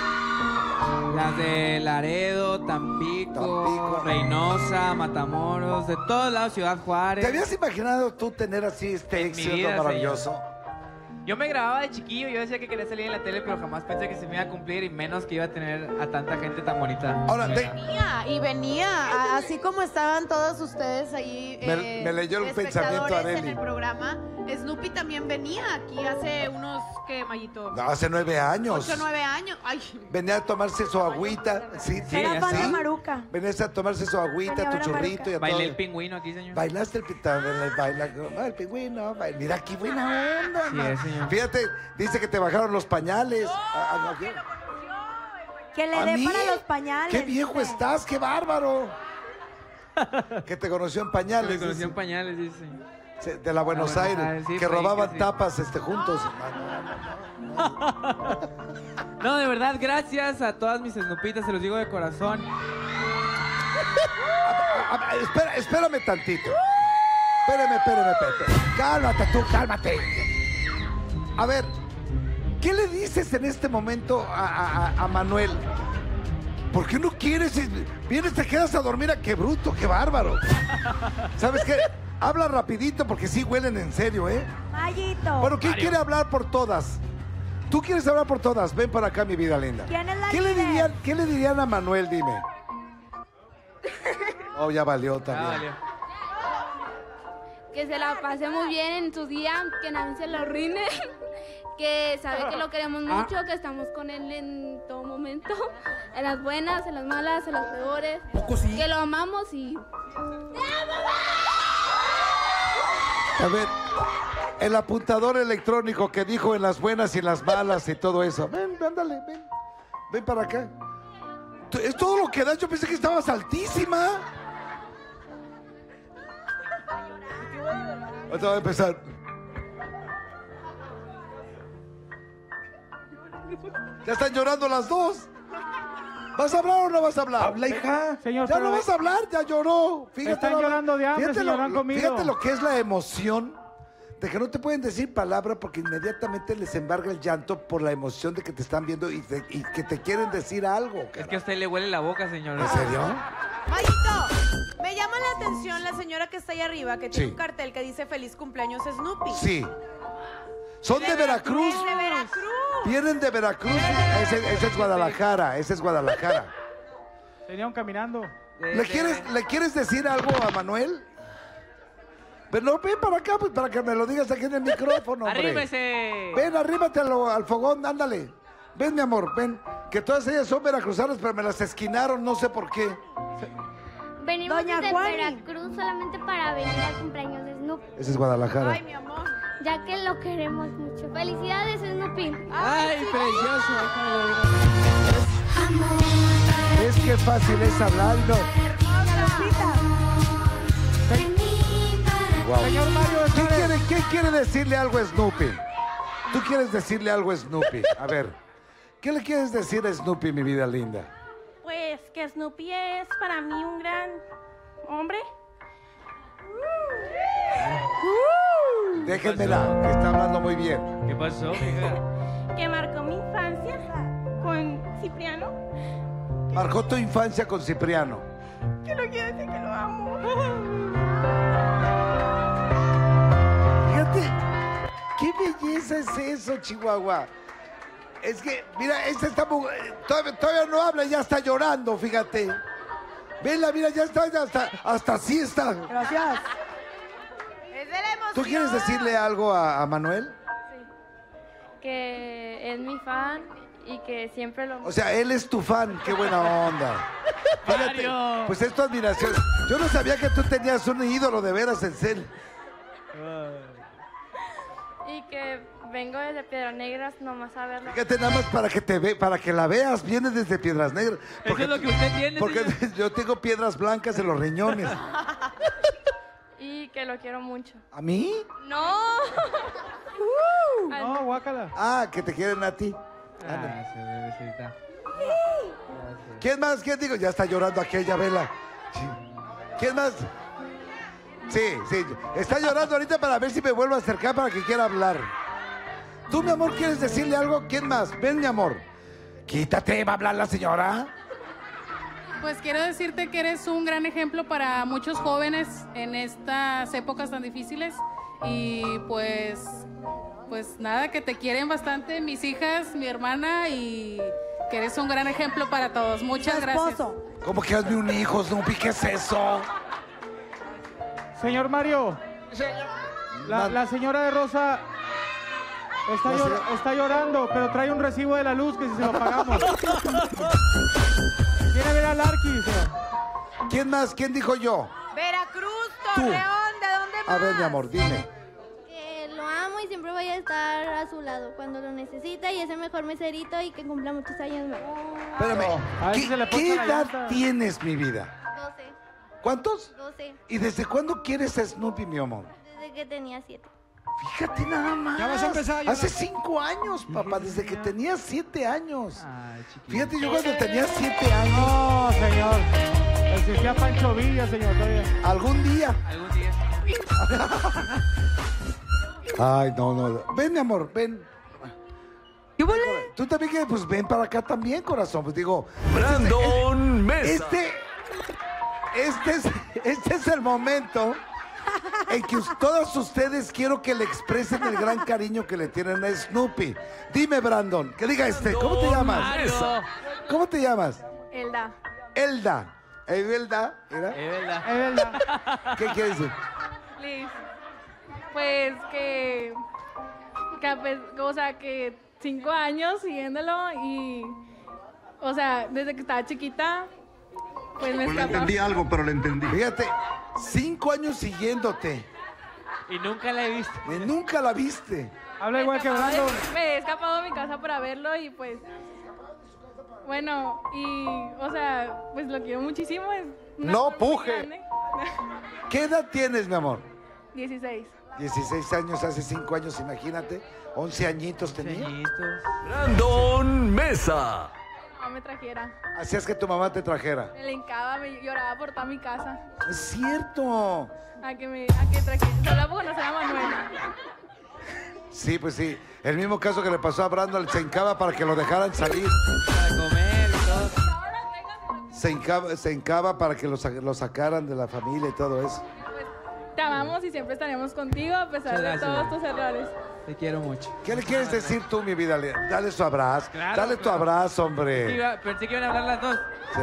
Las de Laredo, Tampico, Tampico. Reynosa, Matamoros, de todos lados, Ciudad Juárez. ¿Te habías imaginado tú tener así este En mi éxito vida, maravilloso? Yo me grababa de chiquillo, yo decía que quería salir en la tele, pero jamás pensé que se me iba a cumplir y menos que iba a tener a tanta gente tan bonita. Ahora, de- Venía, y venía, a- así como estaban todos ustedes ahí. Me- eh, me leyó el pensamiento, espectadores Arely. en el programa. Snoopy también venía aquí hace unos, ¿qué, Mayito? no, hace nueve años. Ocho, nueve años. Ay, Venía a tomarse su agüita. Sí, sí, Era fan de sí. Maruca. Venías a tomarse su agüita, Venía a tu ver a churrito Maruca. y a Bailé todo. el pingüino aquí, señor. Bailaste el pitán, el, baila, ah, el pingüino. baila- Mira qué buena onda. Sí, man. es, señor. Fíjate, dice que te bajaron los pañales. Ah, ah, no, ¿qué? Que le ¿A dé mí? para los pañales. ¡Qué viejo dice. estás! ¡Qué bárbaro! Que te conoció en pañales. Me conocí en dice. pañales, dice, señor. Sí, de la Buenos Buenos Aires, Aires, sí, que fue ahí robaban que sí. tapas este, juntos. No, de verdad, gracias a todas mis Snoopitas, se los digo de corazón. A- a- espera, espérame tantito. Espérame, espérame, espérame. Cálmate tú, cálmate. A ver, ¿qué le dices en este momento a, a- a- a Manuel? ¿Por qué no quieres? Vienes, te quedas a dormir. A... ¡Qué bruto, qué bárbaro! ¿Sabes qué? Habla rapidito porque sí huelen en serio, ¿eh? Mayito. Bueno, ¿quién quiere hablar por todas? ¿Tú quieres hablar por todas? Ven para acá, mi vida linda. ¿Quién es la ¿Qué le líder? dirían, ¿qué le dirían a Manuel? Dime. Oh, ya valió también. Ya valió. Que se la pase muy bien en su día, que nadie se lo arruine, que sabe que lo queremos mucho, que estamos con él en todo momento, en las buenas, en las malas, en las peores, que lo amamos y... A ver, el apuntador electrónico que dijo en las buenas y en las malas y todo eso. Ven, ándale, ven. Ven para acá. Es todo lo que das. Yo pensé que estabas altísima. Ahorita voy a empezar. Ya están llorando las dos. ¿Vas a hablar o no vas a hablar? Habla, hija. Señor, ya pero- no vas a hablar, ya lloró. Fíjate Están lo- llorando de hambre, fíjate señor, lo, no han comido. Fíjate lo que es la emoción de que no te pueden decir palabra porque inmediatamente les embarga el llanto por la emoción de que te están viendo y, te- y que te quieren decir algo. Es que a usted le huele la boca, señor. ¿En serio? Mayito, me llama la atención la señora que está ahí arriba, que tiene Sí. un cartel que dice feliz cumpleaños Snoopy. Sí. Son de Veracruz. Es de Veracruz. Vienen de Veracruz. Ese, ese es Guadalajara. Ese es Guadalajara. Venían caminando. ¿Le quieres, ¿Le quieres decir algo a Manuel? Pero no, ven para acá, pues para que me lo digas aquí en el micrófono, hombre. ¡Arrímese! Ven, arrímate al, al fogón, ándale. Ven, mi amor, ven. Que todas ellas son veracruzanas, pero me las esquinaron, no sé por qué. Venimos Doña desde Juani. Veracruz solamente para venir al cumpleaños de Snoopy, Ese es Guadalajara. Ay, mi amor. ya que lo queremos mucho. Felicidades, Snoopy. ¡Ay, precioso! Es que fácil es hablar, ¿no? Guau. Señor Mario, ¿Quién quiere, ¿Quién quiere decirle algo a Snoopy? Tú quieres decirle algo a Snoopy. A ver, ¿qué le quieres decir a Snoopy, mi vida linda? Pues que Snoopy es para mí un gran hombre. Déjenmela, que está hablando muy bien. ¿Qué pasó, mija? Que marcó mi infancia con Cipriano. Marcó tu infancia con Cipriano. Que no quiere decir que lo amo. Fíjate, qué belleza es eso, Chihuahua. Es que, mira, esta está mu- todavía, todavía no habla y ya está llorando, fíjate. Vela, mira, ya está, ya está, hasta así está. Gracias. Es de la emoción. ¿Tú quieres decirle algo a, a Manuel? Que es mi fan y que siempre lo... O sea, él es tu fan, qué buena onda. Fíjate, Mario. pues es tu admiración. Yo no sabía que tú tenías un ídolo de veras en serio. Y que vengo desde Piedras Negras nomás a verlo. Fíjate nada más para que te ve, para que la veas, viene desde Piedras Negras. Eso es lo que usted tiene, Porque señor. yo tengo piedras blancas en los riñones. Y que lo quiero mucho. ¿A mí? ¡No! No, guácala. Ah, que te quieren a ti. Gracias, bebecita. ¿Quién más? ¿Quién digo? Ya está llorando aquella vela. Sí. ¿Quién más? Sí, sí. Está llorando ahorita para ver si me vuelvo a acercar para que quiera hablar. ¿Tú, mi amor, quieres decirle algo? ¿Quién más? Ven, mi amor. Quítate, va a hablar la señora. Pues quiero decirte que eres un gran ejemplo para muchos jóvenes en estas épocas tan difíciles y pues pues nada, que te quieren bastante mis hijas, mi hermana y que eres un gran ejemplo para todos. Muchas gracias. ¿Cómo que hazme un hijo, Snoopy? ¿Qué es eso? Señor Mario, la, la señora de Rosa está, No, llor- señor. está llorando, pero trae un recibo de la luz que si se lo pagamos. Viene a ver al Arqui, señor. ¿Quién más? ¿Quién dijo yo? Veracruz, Tú. Torreón, ¿de dónde A ver, mi amor, dime. Que lo amo y siempre voy a estar a su lado cuando lo necesita y es el mejor meserito y que cumpla muchos años más. Espérame. A ver si ¿Qué, se le qué poncha la edad llanta. tienes, mi vida? doce. ¿Cuántos? doce. ¿Y desde cuándo quieres a Snoopy, mi amor? Desde que tenía siete. Fíjate nada más. Ya vas a empezar a llorar. Hace cinco años, papá, desde que tenía siete años. Fíjate, yo cuando tenía siete años. No, señor. Existía Pancho Villa, señor, todavía. Algún día. Algún día. Ay, no, no. Ven, mi amor, ven. ¿Qué huele? tú también que, pues ven para acá también, corazón. Pues digo, Brandon Mesa. Este, este es, este es el momento en que us- todos ustedes quiero que le expresen el gran cariño que le tienen a Snoopy. Dime, Brandon, que diga este, ¿cómo te llamas? Mario. ¿Cómo te llamas? Elda. Elda. Elda, ¿era? Evelda. ¿Qué quiere decir? Liz. Pues que, que, a pe- o sea, que cinco años siguiéndolo y, o sea, desde que estaba chiquita, pues me Pues le escapaba. entendí algo, pero le entendí. Fíjate, cinco años siguiéndote. Y nunca la he visto. Y nunca la viste. Habla igual que Escapaba de- Brandon. Me he escapado de mi casa para verlo y pues, bueno, y, o sea, pues lo quiero muchísimo. Es una No amor muy puje. grande. ¿Qué edad tienes, mi amor? dieciséis. dieciséis años, hace cinco años, imagínate. once añitos tenía. Brandon Mesa. No me trajera. Hacías que tu mamá te trajera. Me le hincaba, me lloraba por toda mi casa. Es cierto. A que me, a que trajera. Solo por conocer a Manuel. Sí, pues sí. El mismo caso que le pasó a Brandon, se hincaba para que lo dejaran salir. Para comer y todo. Se hincaba, se hincaba para que lo, sa- lo sacaran de la familia y todo eso. Te amamos y siempre estaremos contigo a pesar Muchas de gracias. todos tus errores. Te quiero mucho. ¿Qué le quieres decir tú, mi vida? Le- Dale su abrazo. Claro, Dale tu claro. abrazo, Sí, hombre. iba- pensé que iban a hablar las dos. Sí.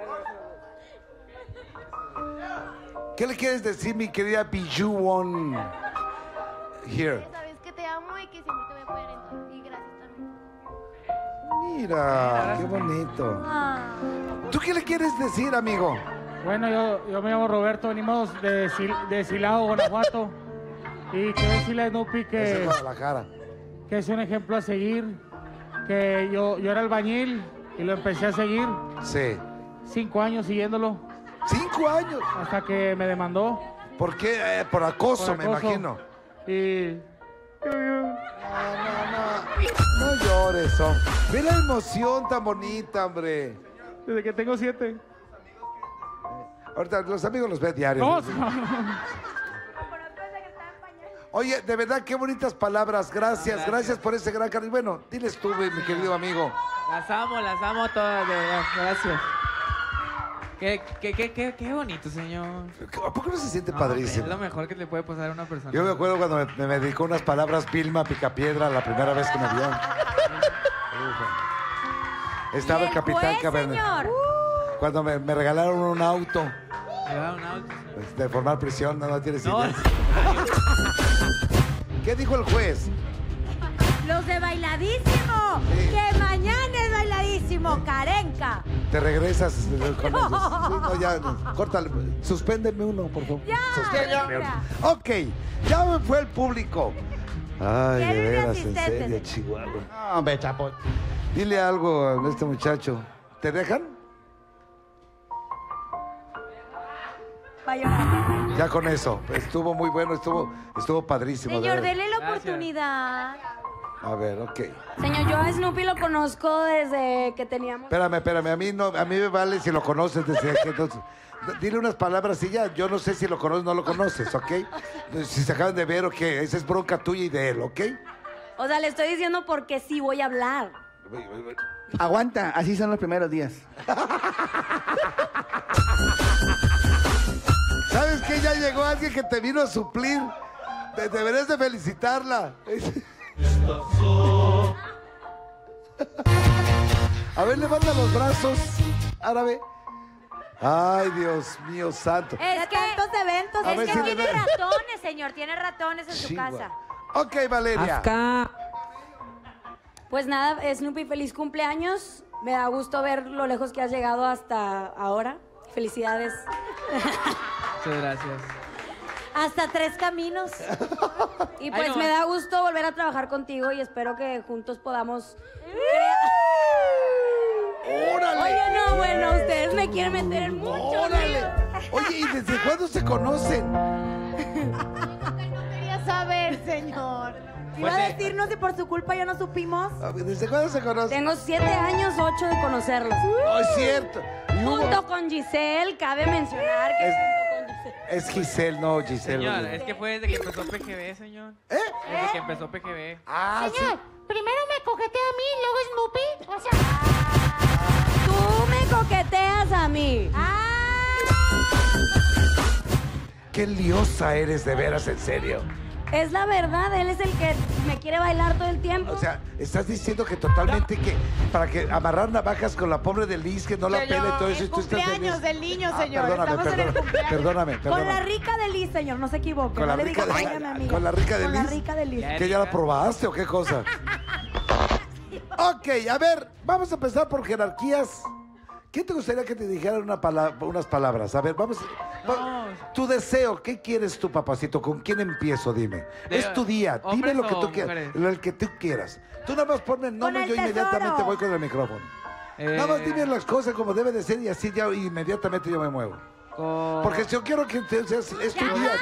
¿Qué le quieres decir, mi querida Bijou One? Here. Sabes que te amo y que siempre te voy a apoyar en todo. Y gracias también. Mira, qué bonito. ¿Tú qué le quieres decir, amigo? Bueno, yo, yo me llamo Roberto, venimos de, Sil- de Silao, Guanajuato. Y quiero decirle a Snoopy Es de que, Guadalajara. que es un ejemplo a seguir. Que yo, yo era albañil y lo empecé a seguir. Sí. Cinco años siguiéndolo. ¿Cinco años? Hasta que me demandó. ¿Por qué? Eh, por acoso, Por me acoso. imagino. Y No llores, hombre. Ve la emoción tan bonita, hombre. desde que tengo siete. Ahorita los amigos los ve diario. No, ¿no? Oye, de verdad, qué bonitas palabras. Gracias, gracias, Gracias. por ese gran cariño. Bueno, diles tú, mi querido amigo. Las amo, las amo todas, de verdad. Gracias. Qué, qué, qué, qué, qué bonito, señor. ¿A poco no se siente No, padrísimo? Es lo mejor que le puede pasar a una persona. Yo me acuerdo cuando me, me dedicó unas palabras Vilma Picapiedra la primera vez que me vio. Estaba ¿Y el el capitán juez, Caverna. señor? Cuando me, me regalaron un auto Me da un auto. pues, de formar prisión, no, no tienes No, idea. ¿Qué dijo el juez? Los de bailadísimo. Sí. Que mañana es bailadísimo, Carenca. Te regresas eh, con esos. Sí, no, ya, no, córtale. Suspéndeme uno, por favor. Ya, Suspéndeme ya. uno. Ok, ya me fue el público. Ay, ¿Quién de es mi veras, en asistente, serio, señor? Chihuahua. Hombre, chapo. Dile algo a este muchacho. ¿Te dejan? Vaya. Ya con eso. Estuvo muy bueno, estuvo, estuvo padrísimo. de Señor, veras. dele la Gracias. oportunidad. A ver, ok. Señor, yo a Snoopy lo conozco desde que teníamos... Espérame, espérame. A mí no, a mí me vale si lo conoces desde que entonces. Dile unas palabras y ya. Yo no sé si lo conoces o no lo conoces, ¿ok? Si se acaban de ver o qué. Esa es bronca tuya y de él, ¿ok? O sea, le estoy diciendo porque sí voy a hablar. Aguanta, así son los primeros días. ¿Sabes qué? Ya llegó alguien que te vino a suplir. Te- deberías de felicitarla. A ver, levanta los brazos. Árabe. Ay, Dios mío santo. Es que tantos eventos. A Es ver que si tiene le- ratones, señor. Tiene ratones en su Chihuahua. casa. Ok, Valeria. Acá. Pues nada, Snoopy, feliz cumpleaños. Me da gusto ver lo lejos que has llegado hasta ahora. Felicidades. Muchas gracias. Hasta tres caminos. Y pues no me más. da gusto volver a trabajar contigo y espero que juntos podamos... ¡Órale! Oye, no, bueno, ustedes me quieren meter en mucho ¡Órale! lío. Oye, ¿y desde cuándo se conocen? Quería saber, señor. Iba Pues, a eh, decirnos si por su culpa ya no supimos. A ver, ¿desde cuándo se conocen? Tengo siete años, ocho de conocerlos. No, es cierto. Y hubo- Junto con Giselle, cabe mencionar que Es- junto con Giselle. Es Giselle, no Giselle. Señor, es que fue desde que empezó P G B, señor. ¿Eh? Desde que empezó P G B. Ah, Señor, primero me coquetea a mí, luego Snoopy. O sea, Tú me coqueteas a mí. Qué liosa eres, de veras, en serio. Es la verdad, él es el que me quiere bailar todo el tiempo. O sea, estás diciendo que totalmente que para que amarrar navajas con la pobre de Liz, que no la Señor, pele y todo eso. el y tú estás cumpleaños feliz. del niño, Ah, señor. Perdóname, Estamos en el perdóname, cumpleaños. perdóname, Con la perdóname. rica de Liz, señor, no se equivoque. Con la no le rica diga, de- "Ay, mi amiga". con la rica de Con la Liz. rica de Liz. ¿Que ya la probaste o qué cosa? Ok, a ver, vamos a empezar por jerarquías. ¿Qué te gustaría que te dijeran una pala- unas palabras? A ver, vamos. va- Tu deseo, ¿qué quieres tú, papacito? ¿Con quién empiezo? Dime. De- es tu día. Dime ¿hombres lo que o tú quieras. mujeres? Lo el que tú quieras. Tú nada más ponme el nombre y el yo inmediatamente tesoro. voy con el micrófono. Eh, Nada más dime las cosas como debe de ser y así ya inmediatamente yo me muevo. con- Porque si yo quiero que te- seas- es tu día.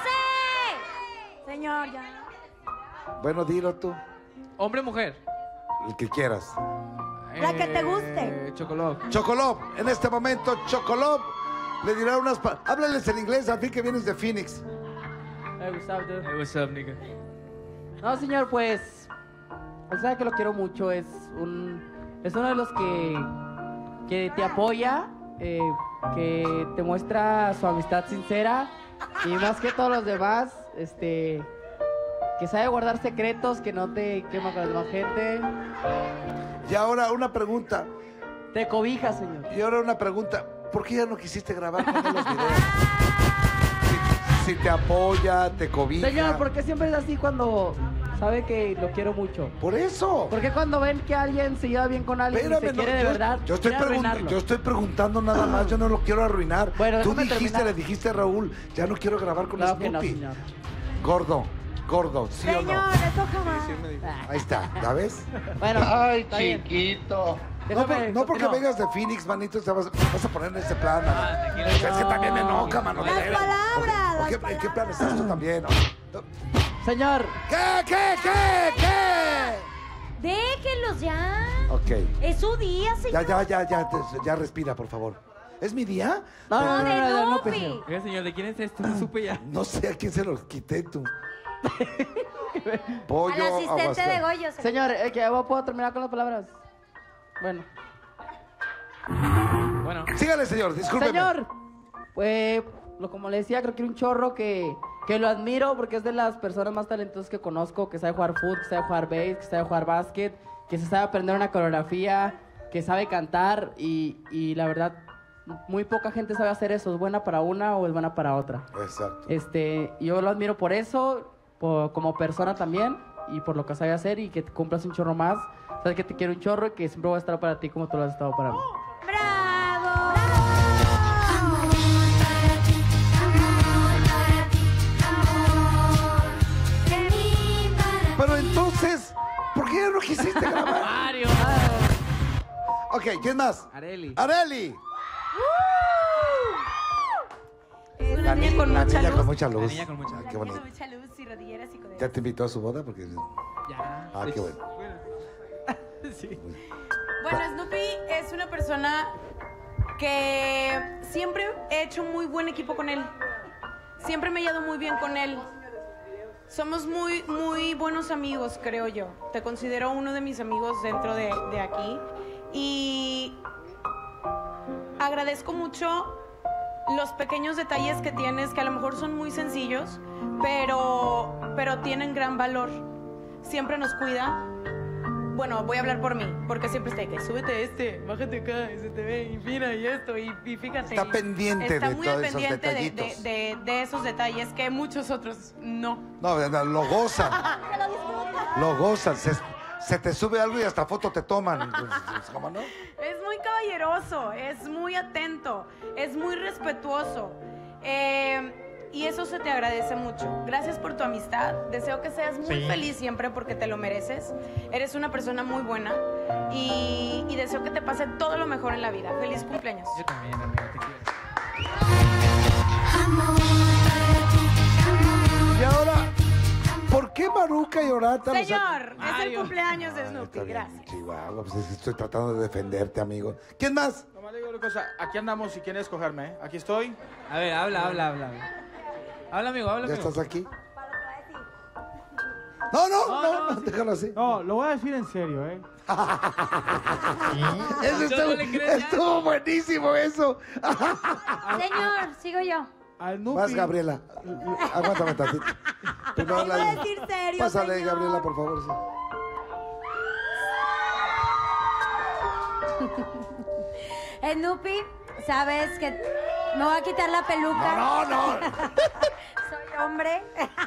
Señor, ya. Bueno, dilo tú. ¿Hombre o mujer? El que quieras. La que te Eh, guste. Chocolate. Chocolop, en este momento, Chocolop le dirá unas palabras. Háblales en inglés, a fin que vienes de Phoenix. Hey, what's up, dude? Hey, what's up, nigga? No, señor, pues. Él sabe que lo quiero mucho. Es un. Es uno de los que. Que te apoya. eh, que te muestra su amistad sincera. Y más que todos los demás. Este. Que sabe guardar secretos. Que no te quema con la demás gente. Y ahora una pregunta. Te cobija, señor. Y ahora una pregunta. ¿Por qué ya no quisiste grabar con él los videos? Si, si te apoya, te cobija. Señor, ¿por qué siempre es así cuando sabe que lo quiero mucho? Por eso. ¿Por qué cuando ven que alguien se lleva bien con alguien y Espérame, se no, quiere de yo, verdad? yo estoy quiere pregun- arruinarlo? yo estoy preguntando nada más, yo no lo quiero arruinar. Bueno, Tú déjame dijiste, terminar. le dijiste a Raúl, ya no quiero grabar con Claro que no, Snoopy. señor. Gordo, gordo, ¿sí o no? Señor, eso jamás. Ahí está, ¿ya ves? Bueno, Ay, está bien. chiquito. No, Déjame, por- no porque continúo. vengas de Phoenix, manito, te vas, te vas a poner en ese plan, mano. tranquilo. Es que también me enoja, mano. de Las veras. palabras, ¿Por qué- las ¿En qué plan estás tú también? no? Señor, ¿Qué, qué, qué, qué? déjenlos ya. Ok. Es su día, señor. Ya, ya, ya, ya, te- ya respira, por favor. ¿Es mi día? no, no, no, de no, no, no, Lupe. pues, señor. Oiga, señor, ¿de quién es esto? No supe ya. No sé a quién se los quité tú. Al Pollo, asistente aguasca- de Goyo. señor. Señor, eh, que puedo terminar con las palabras. Bueno. Bueno. Sígale, señor, discúlpeme. Señor, pues, lo, como le decía, creo que era un chorro que, que lo admiro porque es de las personas más talentosas que conozco, que sabe jugar fútbol, que sabe jugar base, que sabe jugar básquet, que se sabe aprender una coreografía, que sabe cantar y, y la verdad, muy poca gente sabe hacer eso. ¿Es buena para una o es buena para otra? Exacto. Este, yo lo admiro por eso, por- como persona también, y por lo que sabe hacer y que te cumplas un chorro más. Sabes que te quiero un chorro y que siempre voy a estar para ti como tú lo has estado para mí. ¡Bravo! Pero entonces, ¿por qué ya no quisiste grabar? Mario. Ok, ¿quién más? Areli. ¡Areli! Es La, una ni- niña con la mucha niña luz. con mucha luz. La niña con mucha Ah, luz. qué bonito. Mucha luz y rodilleras y coderas. ¿Ya te invitó a su boda? Porque... Ya. Ah, qué bueno. Sí. Bueno, Snoopy es una persona que siempre he hecho muy buen equipo con él. Siempre me he llevado muy bien con él. Somos muy, muy buenos amigos, creo yo. Te considero uno de mis amigos dentro de, de aquí. Y agradezco mucho los pequeños detalles que tienes, que a lo mejor son muy sencillos, pero, pero tienen gran valor. Siempre nos cuida. Bueno, voy a hablar por mí, porque siempre está de que súbete este, bájate acá, y se te ve, y mira, y esto, y, y fíjate. Está y pendiente está de muy todos al esos pendiente de, de, detallitos. de- de esos detalles que muchos otros no. No, no, lo gozan. Se lo disfruta. Lo gozan. Se, se te sube algo y hasta foto te toman. ¿Cómo no? Es muy caballeroso, es muy atento, es muy respetuoso. Eh, y eso se te agradece mucho. Gracias por tu amistad. Deseo que seas muy Sí. feliz siempre porque te lo mereces. Eres una persona muy buena y, y deseo que te pase todo lo mejor en la vida. Feliz cumpleaños. Yo también, amigo, te quiero. Y ahora, ¿por qué Maruca y Orata? los- Señor, es el Mario. cumpleaños de Ah, Snoopy. está bien, Gracias. Chihuahua, pues es que estoy tratando de defenderte, amigo. ¿Quién más? Nomás le digo una cosa, aquí andamos si quieren escogerme, ¿eh? Aquí estoy. A ver, habla, habla, habla. Habla, amigo, habla, ¿Ya amigo. estás aquí? No, no, no, no, no, déjalo así. No, lo voy a decir en serio, ¿eh? Eso estuvo, estuvo buenísimo eso. Señor, sigo yo. Al Vas, Gabriela. Aguántame tantito. Primero Voy a decir serio, Pásale, señor. Gabriela, por favor. Sí. Snoopy, sabes que me voy a quitar la peluca. No, no, no. Soy hombre.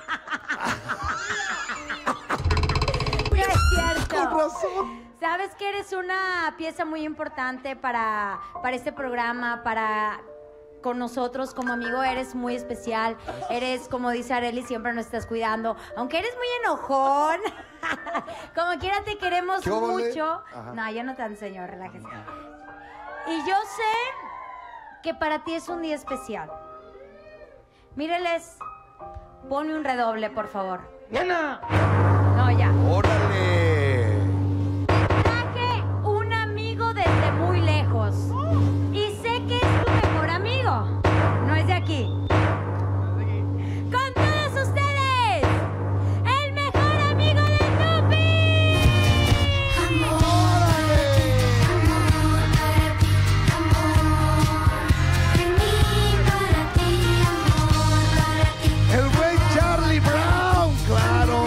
No es cierto. Con razón. Sabes que eres una pieza muy importante para, para este programa, para con nosotros como amigo. Eres muy especial. Eres, como dice Arely, siempre nos estás cuidando. Aunque eres muy enojón. Como quiera te queremos ¿Qué óvole? mucho. Ajá. No, yo no te enseño, relájese. Y yo sé que para ti es un día especial. Míreles, ponme un redoble, por favor. ¡Diana! No, ya. ¡Órale! Traje un amigo desde muy lejos. Y sé que es tu mejor amigo. No es de aquí. Con todos ustedes, el mejor amigo de Snoopy. El buen Charlie Brown, claro.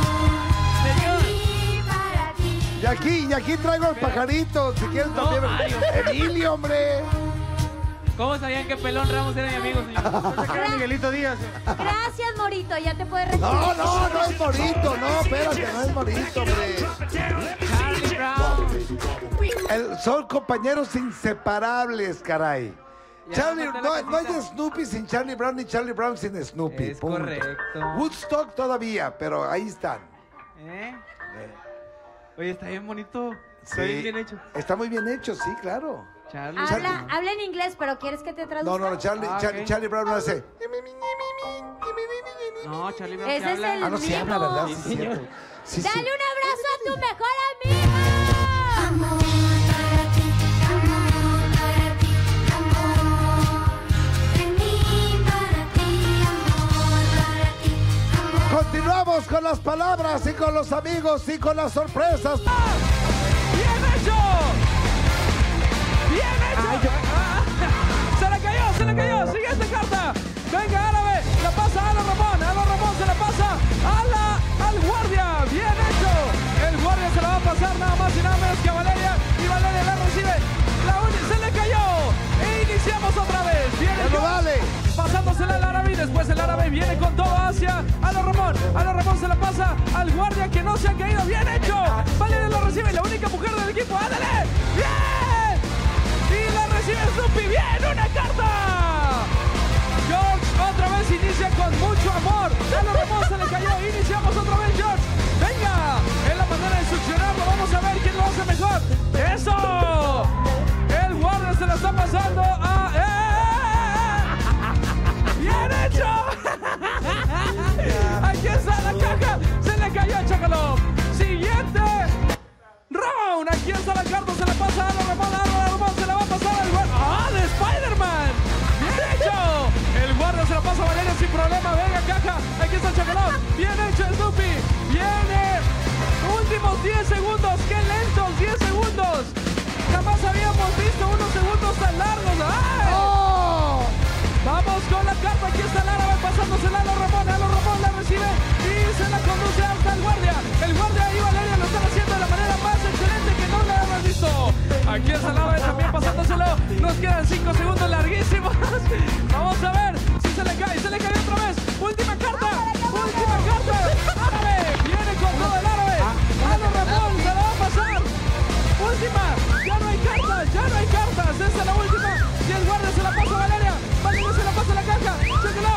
Y aquí, y aquí traigo al pajarito, si quieres también. Emilio, hombre. ¿Cómo sabían que Pelón Ramos era mi amigo, señor? Miguelito Díaz. Gracias, Morito. Ya te puedes retirar. No, no, no es Morito, no, espérate, no es Morito, hombre. Charlie Brown. El- son compañeros inseparables, caray. Ya, Charlie, no te no, la no hay casita. Snoopy sin Charlie Brown ni Charlie Brown sin Snoopy. Es punto. correcto. Woodstock todavía, pero ahí están. ¿Eh? Oye, está bien bonito. Está Sí. bien bien hecho. Está muy bien hecho, sí, claro. Charlie. Habla, habla en inglés, pero ¿quieres que te traduzca? No, no, Charlie, Ah, Charlie, ok. Charlie Brown no hace. No, Charlie Brown Ese sí es habla. el Ah, no, sí mismo. habla, ¿verdad? Sí, es cierto. Sí, Dale sí. un abrazo a tu mejor amigo. Continuamos con las palabras y con los amigos y con las sorpresas. ¡Bien hecho! ¡Bien hecho! ¡Se le cayó! ¡Se le cayó! Siguiente carta. Venga, árabe. La pasa a Ala Ramón. Ala Ramón se la pasa a la, al guardia. ¡Bien hecho! El guardia se la va a pasar nada más y nada menos que a Valeria. Y Valeria la recibe. La uni- se le cayó. E iniciamos otra vez. Viene Ya no George, vale. pasándosela al árabe. Y después el árabe viene con todo hacia Ala Ramón. Ala Ramón se la pasa al guardia que no se ha caído. ¡Bien hecho! Valeria lo recibe. La única mujer del equipo. ¡Ándale! ¡Bien! Y la recibe Snoopy. ¡Bien! ¡Una carta! George otra vez inicia con mucho amor. Ala Ramón se le cayó. Iniciamos otra vez, George. ¡Venga! Es la manera de succionarlo. Vamos a ver quién lo hace mejor. ¡Eso! El guardia se la está pasando a... ¡Eh! ¡Bien hecho! Aquí está la caja. Se le cayó a Chocolate. Siguiente round. Aquí está la carta. Se la pasa a Ala Ramón. Ala Ramón se la va a pasar al guardia. ¡Ah! ¡De Spider-Man! ¡Bien hecho! El guardia se la pasa a Valeria sin problema. Venga, caja. Aquí está Chocolate. Bien hecho, Snoopy. Viene. Últimos diez segundos. ¡Qué lentos! diez segundos. Jamás habíamos visto unos segundos tan largos. ¡Ay! ¡Oh! Vamos con la carta. Aquí está el árabe pasándosela a Ala Ramón. Ala Ramón la recibe y se la conduce hasta el guardia. El guardia y Valeria lo están haciendo de la manera más excelente que no la hemos visto. Aquí está el árabe también pasándoselo. Nos quedan cinco segundos larguísimos. Vamos a ver si se le cae. Se le cae otra vez. Última carta. Última carta. Árabe. Viene con todo el árabe. Ala Ramón se la va a pasar. Última. Ya no hay cartas. Ya no hay cartas. Esta es la última. Y el guardia se la pasa a Valeria. Valeria se la pasa a la caja. Chéquelo.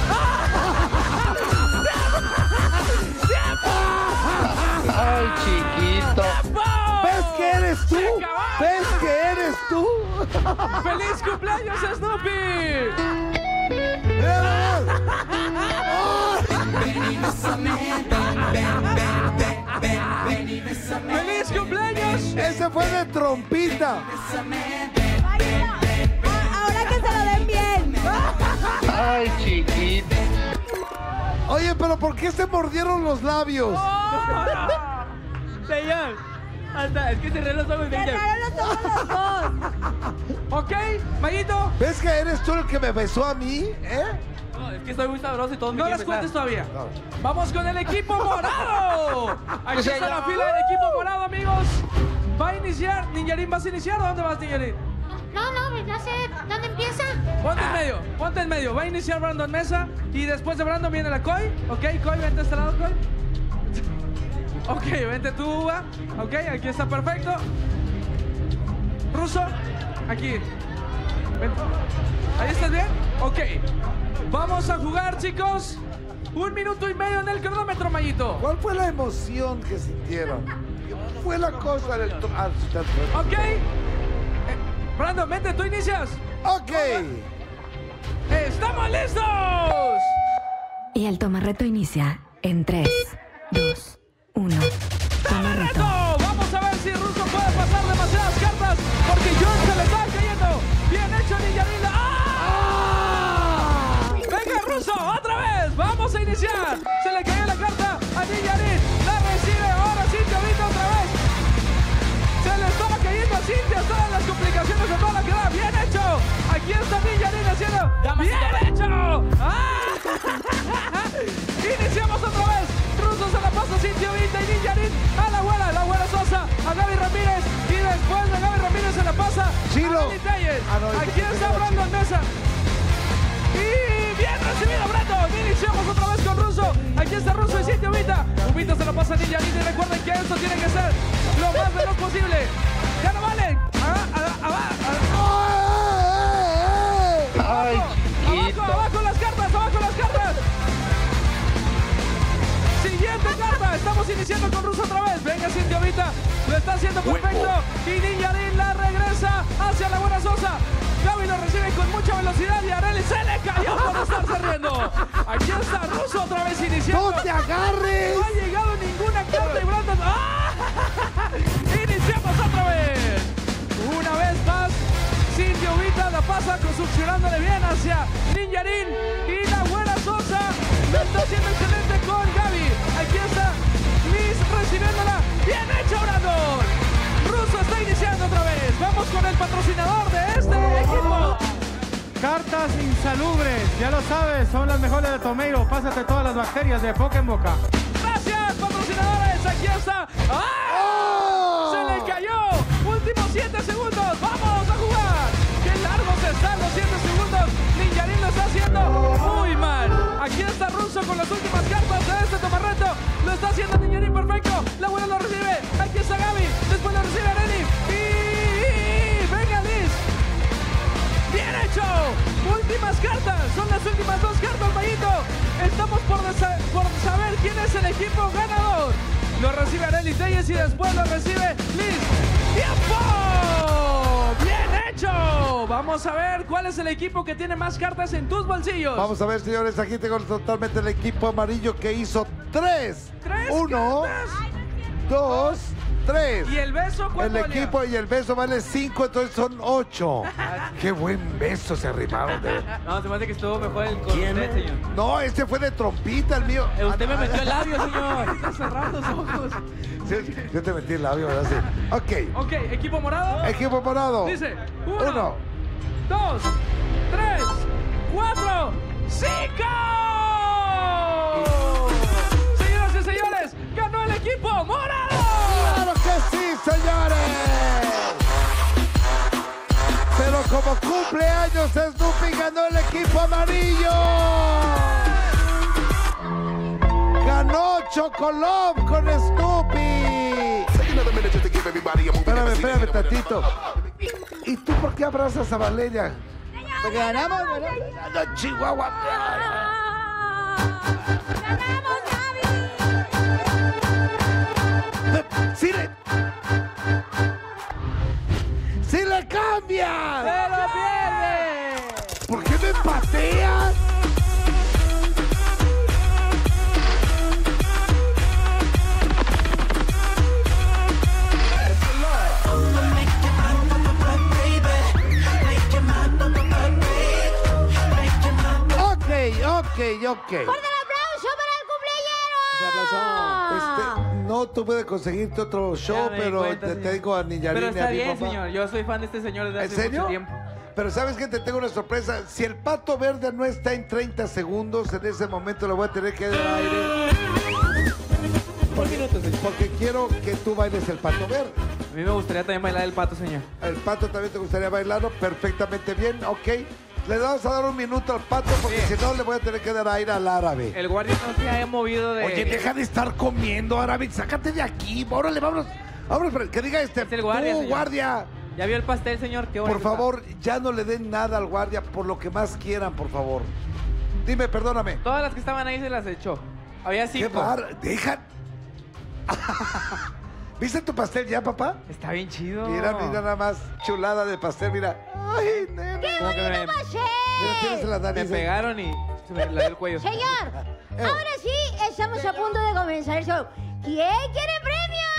Ay, chiquito. ¿Ves que eres tú? ¿Ves que eres tú? ¡Feliz cumpleaños, Snoopy! ¡Feliz cumpleaños! Ese fue de trompita. Ahora que se lo den bien. Ay, chiquito. Oye, pero ¿por qué se mordieron los labios? Señor, hasta es que cerré los ojos. Cerraron los ojos los dos. Ok, Mayito. ¿Ves que eres tú el que me besó a mí? ¿Eh? No, es que soy muy sabroso y todos me No quieren las besar. cuentes todavía. No. Vamos con el equipo morado. Aquí Sí, está la señor. fila del equipo morado, amigos. Va a iniciar. Ninjarín, ¿vas a iniciar o dónde vas, Ninjarín? No, no, ya sé dónde empieza. Ponte en medio, ponte en medio. Va a iniciar Brandon Mesa y después de Brandon viene la Koi. Ok, Koi, vente a este lado, Koi. Ok, vente tú, Uva. Ok, aquí está perfecto. Ruso, aquí. Vente. ¿Ahí estás bien? Ok. Vamos a jugar, chicos. Un minuto y medio en el cronómetro, Mayito. ¿Cuál fue la emoción que sintieron? ¿Qué fue la cosa del... tro- Ah, está- Ok. Eh, Brandon, vente, tú inicias. Ok. ¡Estamos listos! Y el tomarreto inicia en tres, dos, uno. Tomarreto. ¡Reto! Vamos a ver si Russo puede pasar demasiadas cartas porque John se le está cayendo. Bien hecho, Ninjarín. ¡Ah! Venga, Russo, otra vez. Vamos a iniciar. Se le cayó la carta a Ninjarín. La recibe ahora Cintia ahorita otra vez. Se le estaba cayendo a Cintia todas las complicaciones de toda la queda. Bien hecho. Aquí está Ninjarín haciendo. Bien hecho. ¡Ah! Iniciamos otra vez. Russo se la pasa a Cintia ahorita y Ninjarín a la abuela, la abuela Sosa, a Gaby Ramírez y después de Gaby Ramírez se la pasa Chilo. a Nelly Telles. Ah, no, Aquí ese- está ese- Brandon Mesa. Y bien recibido, Brandon. Iniciamos otra vez con Russo. Aquí está Russo y Cintia Ubita. Ubita se la pasa a Ninjarín y recuerden que esto tiene que ser lo más veloz posible. Ya no vale. Ah, ah, ah, ah, ah. Ay, Abajo, abajo las cartas, abajo las cartas. Siguiente carta, estamos iniciando con Russo otra vez. Venga, Cintia Vita, lo está haciendo perfecto. Y Ninjarín la regresa hacia la buena Sosa. Gaby lo recibe con mucha velocidad y Arely se le cayó por estarse riendo. Aquí está Russo otra vez iniciando. ¡No te agarres! No ha llegado ninguna carta y Brandon. ¡Ah! Iniciamos otra vez. Una vez más. Cintia Ubita la pasa succionándole bien hacia Ninjarín y la buena Sosa lo está haciendo excelente con Gaby. Aquí está Liz recibiéndola. Bien hecho, Brandon. Russo está iniciando otra vez. Vamos con el patrocinador de este equipo. Cartas insalubres, ya lo sabes, son las mejores de Tomeiro. Pásate todas las bacterias de boca en boca. Gracias, patrocinadores. Aquí está. ¡Ah! Se le cayó. Últimos siete segundos. Vamos a jugar. Qué largos están los siete segundos. Ninjarín lo está haciendo muy mal. Aquí está Russo con las últimas cartas de este tomarreto. Lo está haciendo Ninjarín perfecto. La buena lo recibe. Aquí está Gaby. Después lo recibe Arely. Y venga Liz. Bien hecho. Últimas cartas. Son las últimas dos cartas, Mayito. Estamos por, por saber quién es el equipo ganador. Lo recibe Arely Telles y después lo recibe Liz. ¡Tiempo! ¡Bien hecho! Vamos a ver cuál es el equipo que tiene más cartas en tus bolsillos. Vamos a ver, señores, aquí tengo totalmente el equipo amarillo que hizo tres. ¿Tres Uno, cartas? dos, tres. ¿Y el beso El cuánto valía? equipo y el beso vale cinco, entonces son ocho. Qué buen beso se arrimaron. De... No, se me hace que estuvo mejor el con usted, señor. No, este fue de trompita, el mío. Eh, usted me metió el labio, señor. Está cerrando los ojos. Sí, yo te metí el labio, ¿verdad? Sí. Ok. Ok, equipo morado. Equipo morado. Dice, uno, Uno. dos, tres, cuatro, cinco. Señoras y señores, ganó el equipo morado. ¡Claro que sí, señores! Pero como cumpleaños, Snoopy ganó el equipo amarillo. Ganó Chocolov con Snoopy. Espérame, espérame tantito. ¿Y tú por qué abrazas a Valeria? Porque ganamos, ¿verdad? No, Chihuahua. ¡Ganamos, Gaby! ¡Sí le... ¡Sí le cambian! ¡Se lo pierde! ¿Por qué me pateas? Ok, ok, ok. ¡Fuerte el aplauso para el cumpleañero! Este, no tuve de conseguirte otro show, Ya me di pero cuenta, te, señor. te digo a Niñarín Pero y a está mi bien, papá. señor. Yo soy fan de este señor desde ¿En hace serio? mucho tiempo. Pero ¿sabes qué? Te tengo una sorpresa. Si el Pato Verde no está en treinta segundos, en ese momento le voy a tener que dar aire. Por minutos, porque quiero que tú bailes el Pato Verde. A mí me gustaría también bailar el pato, señor. El Pato también te gustaría bailarlo perfectamente bien, ok. Le vamos a dar un minuto al Pato porque si no le voy a tener que dar aire al árabe. El guardia no se ha movido de... Oye, deja de estar comiendo, árabe. Sácate de aquí. Órale, vámonos. Vámonos, que diga este. Es el guardia, tú, señor. guardia. ¿Ya vio el pastel, señor? Qué Por bonito favor, ya no le den nada al guardia por lo que más quieran, por favor. Dime, perdóname. está. Todas las que estaban ahí se las echó. Había ¿Qué cinco. bar? Deja. ¿Viste tu pastel ya, papá? Está bien chido. Mira, mira nada más. Chulada de pastel, mira. Ay, nena. ¡Qué Como que bonito me- pastel! Mira, tienes en la Me nariz. eh. pegaron y se me la dio el cuello. Señor, ahora sí estamos a punto de comenzar el show. ¿Quién quiere premios?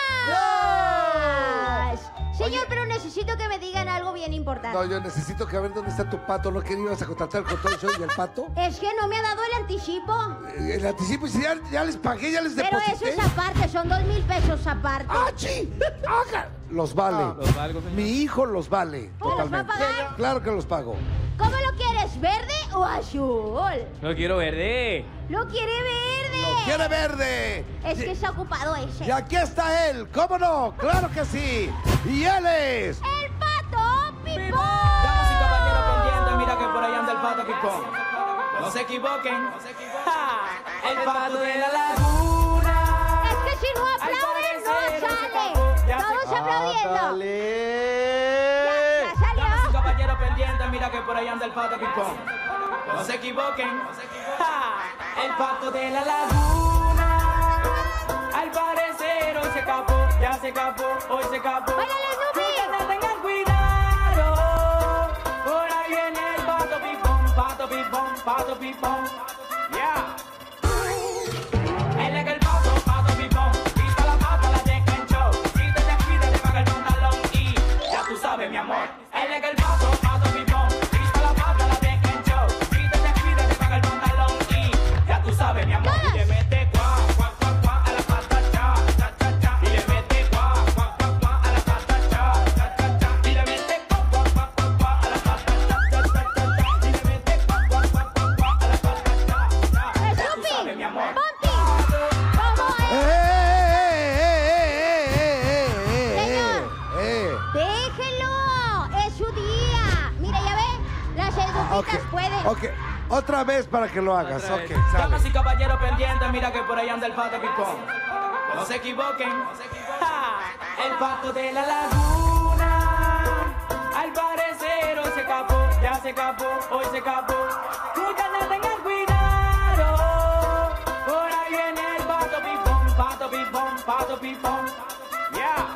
Señor, pero necesito que me digan algo bien importante. No, yo necesito que a ver dónde está tu pato. ¿No que ibas a contratar con todo el show y el pato? Es que no me ha dado el anticipo. Eh, El anticipo, y si ya, ya les pagué, ya les Pero deposité. eso es aparte, son dos mil pesos aparte. ¡Ah, sí! ¡Haga! Los vale. Los valgo, señor. Mi hijo los vale. ¿Tú los va a Totalmente. pagar? Claro que los pago. ¿Cómo lo quieres, verde o azul? Lo quiero verde. Lo quiere verde. ¡Lo quiere verde! Es que está ocupado ese. Y aquí está él. ¿Cómo no? ¡Claro que sí! Y él es... El pato pipón. Damas y caballeros pendientes, mira que por ahí anda el pato pipón. No se equivoquen. Ja, el pato de la laguna. Es que si no aplauden, no sale. Todos aplaudiendo. Ya, ya salió. Damas y caballeros pendientes, mira que por ahí anda el pato pipón. No se equivoquen. Ja, el pato de la laguna. Al parecer hoy se escapó, ya se escapó, hoy se escapó. ¡Báilale, Snoopy! Que tengan cuidado. Por ahí viene el pato pipón, pato pipón, pato pipón. Yeah. Él es el pato, pato pipón. Pisa la pata, la deja en show. Si te descuidas, le paga el pantalón y ya tú sabes, mi amor. Él es el pato, pato pipón. Pisa la pata, la deja en show. Si te descuidas, le paga el pantalón y ya tú sabes, mi amor. Y le mete cuá, cuá, cuá, cuá a la pata, cha, cha, cha, cha. Y le mete cuá, cuá, cuá, cuá a la pata, cha, cha, cha, cha. Y le mete cuá, cuá, cuá, cuá, cuá a la pata, cha, cha, cha, cha. Y le mete cuá, cuá, cuá, cuá, cuá a la pata, cha, cha. Ya tú sabes, mi amor. Ponti, ¿cómo ¡Eh, es? eh, eh, eh, eh, eh, Señor. eh, eh! Déjenlo, es su día. Mira, ya ve, las eduquitas Ok, pueden. ok. Otra vez para que lo hagas. Otra Ok, vez. sale. Damas y caballeros pendientes, mira que por ahí anda el pato pipón. No se equivoquen. Ja, el pato de la laguna. Al parecer hoy se escapó, ya se escapó, hoy se escapó. Muchachos, tengan cuidado. Por ahí viene el pato pipón, pato pipón, pato pipón. Yeah.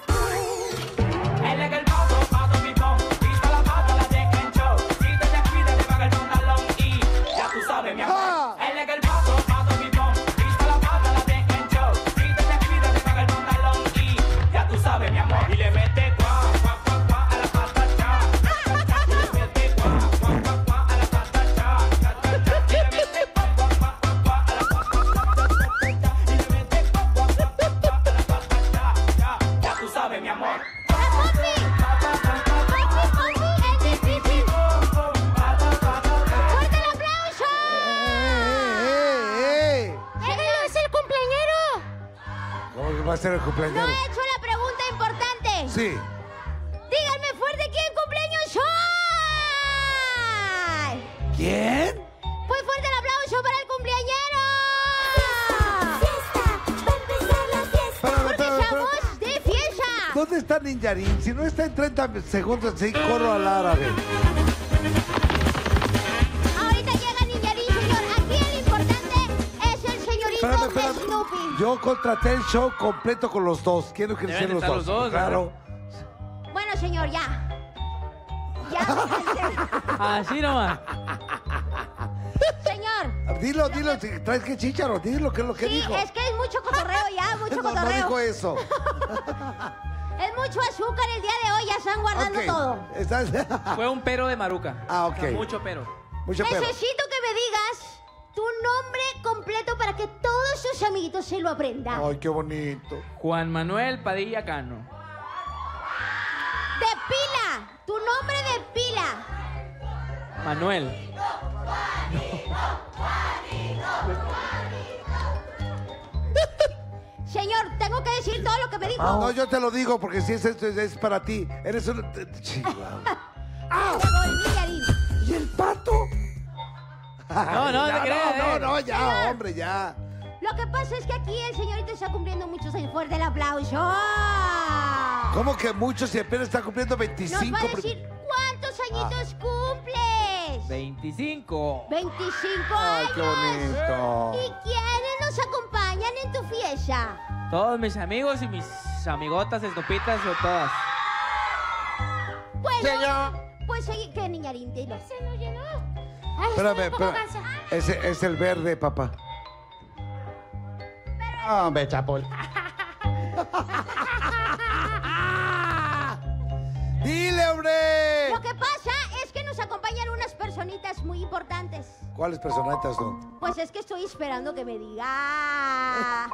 Él es el pato, pato pipón. Pisa la pata, la deja en show. Si te descuidas, le paga el pantalón y ya tú sabes, mi amor. Él es el pato, pato pipón. Pisa la pata, la deja en show. Si te descuidas, le paga el pantalón y ya tú sabes, mi amor. Y le mete cuá, cuá, cuá, cuá a la pata, cha, cha, cha. Y le mete cuá, cuá, cuá, cuá a la pata, cha, cha, cha, cha. Y le mete cuá, cuá, cuá, cuá, cuá a la pata, cha, cha, cha, cha. Y le mete cuá, cuá, cuá, cuá, cuá a la pata, cha, cha. Ya tú sabes, mi amor. ¡Fuerte el aplauso! ¡Eh, eh, ¡Déjenlo, es el cumpleañero! eh! ¿Cómo que va a ser el No cumpleaños? he hecho la pregunta importante. Sí. Díganme fuerte quién cumpleaños hoy. ¿Quién? Pues fuerte el aplauso para el cumpleañero. Espérame, Porque espérame, espérame. estamos de fiesta. ¿Dónde está Ninjarín? Si no está en treinta segundos, sí, corro al árabe. Ahorita llega Niñarín, señor. Aquí el importante es el señorito Espérame, espérame. Snoopy. Yo contraté el show completo con los dos. Quiero que Deben sean los estar dos. los dos, Claro. Bueno, señor, ya. Ya me cansé. Así nomás. Señor. Dilo, dilo. si ¿Traes que chícharo? Dilo, ¿qué es lo que Sí, dijo? es que es mucho cotorreo ya, mucho No, no cotorreo. dijo eso. Es mucho azúcar el día de hoy, ya están guardando Ok. todo. Estás- Fue un pero de maruca. Ah, ok. O sea, mucho pero. Mucho pero. Necesito que me digas tu nombre completo para que todos sus amiguitos se lo aprendan. Ay, qué bonito. Juan Manuel Padilla Cano. De pila, tu nombre de pila. Manuel. Señor, tengo que decir todo lo que me dijo. No, yo te lo digo porque si es esto es, es para ti. Eres un... Chihuahua. ¡Ah! ¿Y el pato? No, no, ya, te creas, no, eh. no, no, ya, hombre, ya. Lo que pasa es que aquí el señorito está cumpliendo muchos años. Fuerte el aplauso. ¿Cómo que muchos y apenas está cumpliendo Nos veinticinco? va a decir cuántos añitos cumples. veinticinco. veinticinco Ay, qué años. bonito. ¿Y quiénes nos acompañan en tu fiesta? Todos mis amigos y mis amigotas, estopitas o todas. Bueno, pues seguí. ¿Qué, niñarín? Dilo. Se nos llenó. Ay, Espérame, estoy un poco espérame. cansada. Ese es el verde, papá. Hombre, Chapul. ¡Dile, hombre! Lo que pasa es que nos acompañan unas personitas muy importantes. ¿Cuáles personajes no? Pues es que estoy esperando que me diga.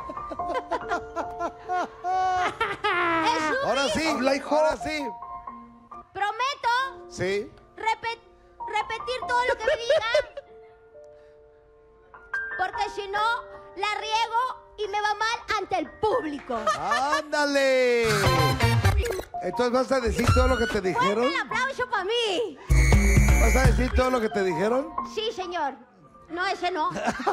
Snoopy, Ahora sí, ahora sí. prometo Sí. repet- repetir todo lo que me digan. Porque si no, la riego y me va mal ante el público. ¡Ándale! Entonces, ¿vas a decir todo lo que te dijeron? ¡Un aplauso para mí! ¿Vas a decir todo lo que te dijeron? Sí, señor. No, ese no.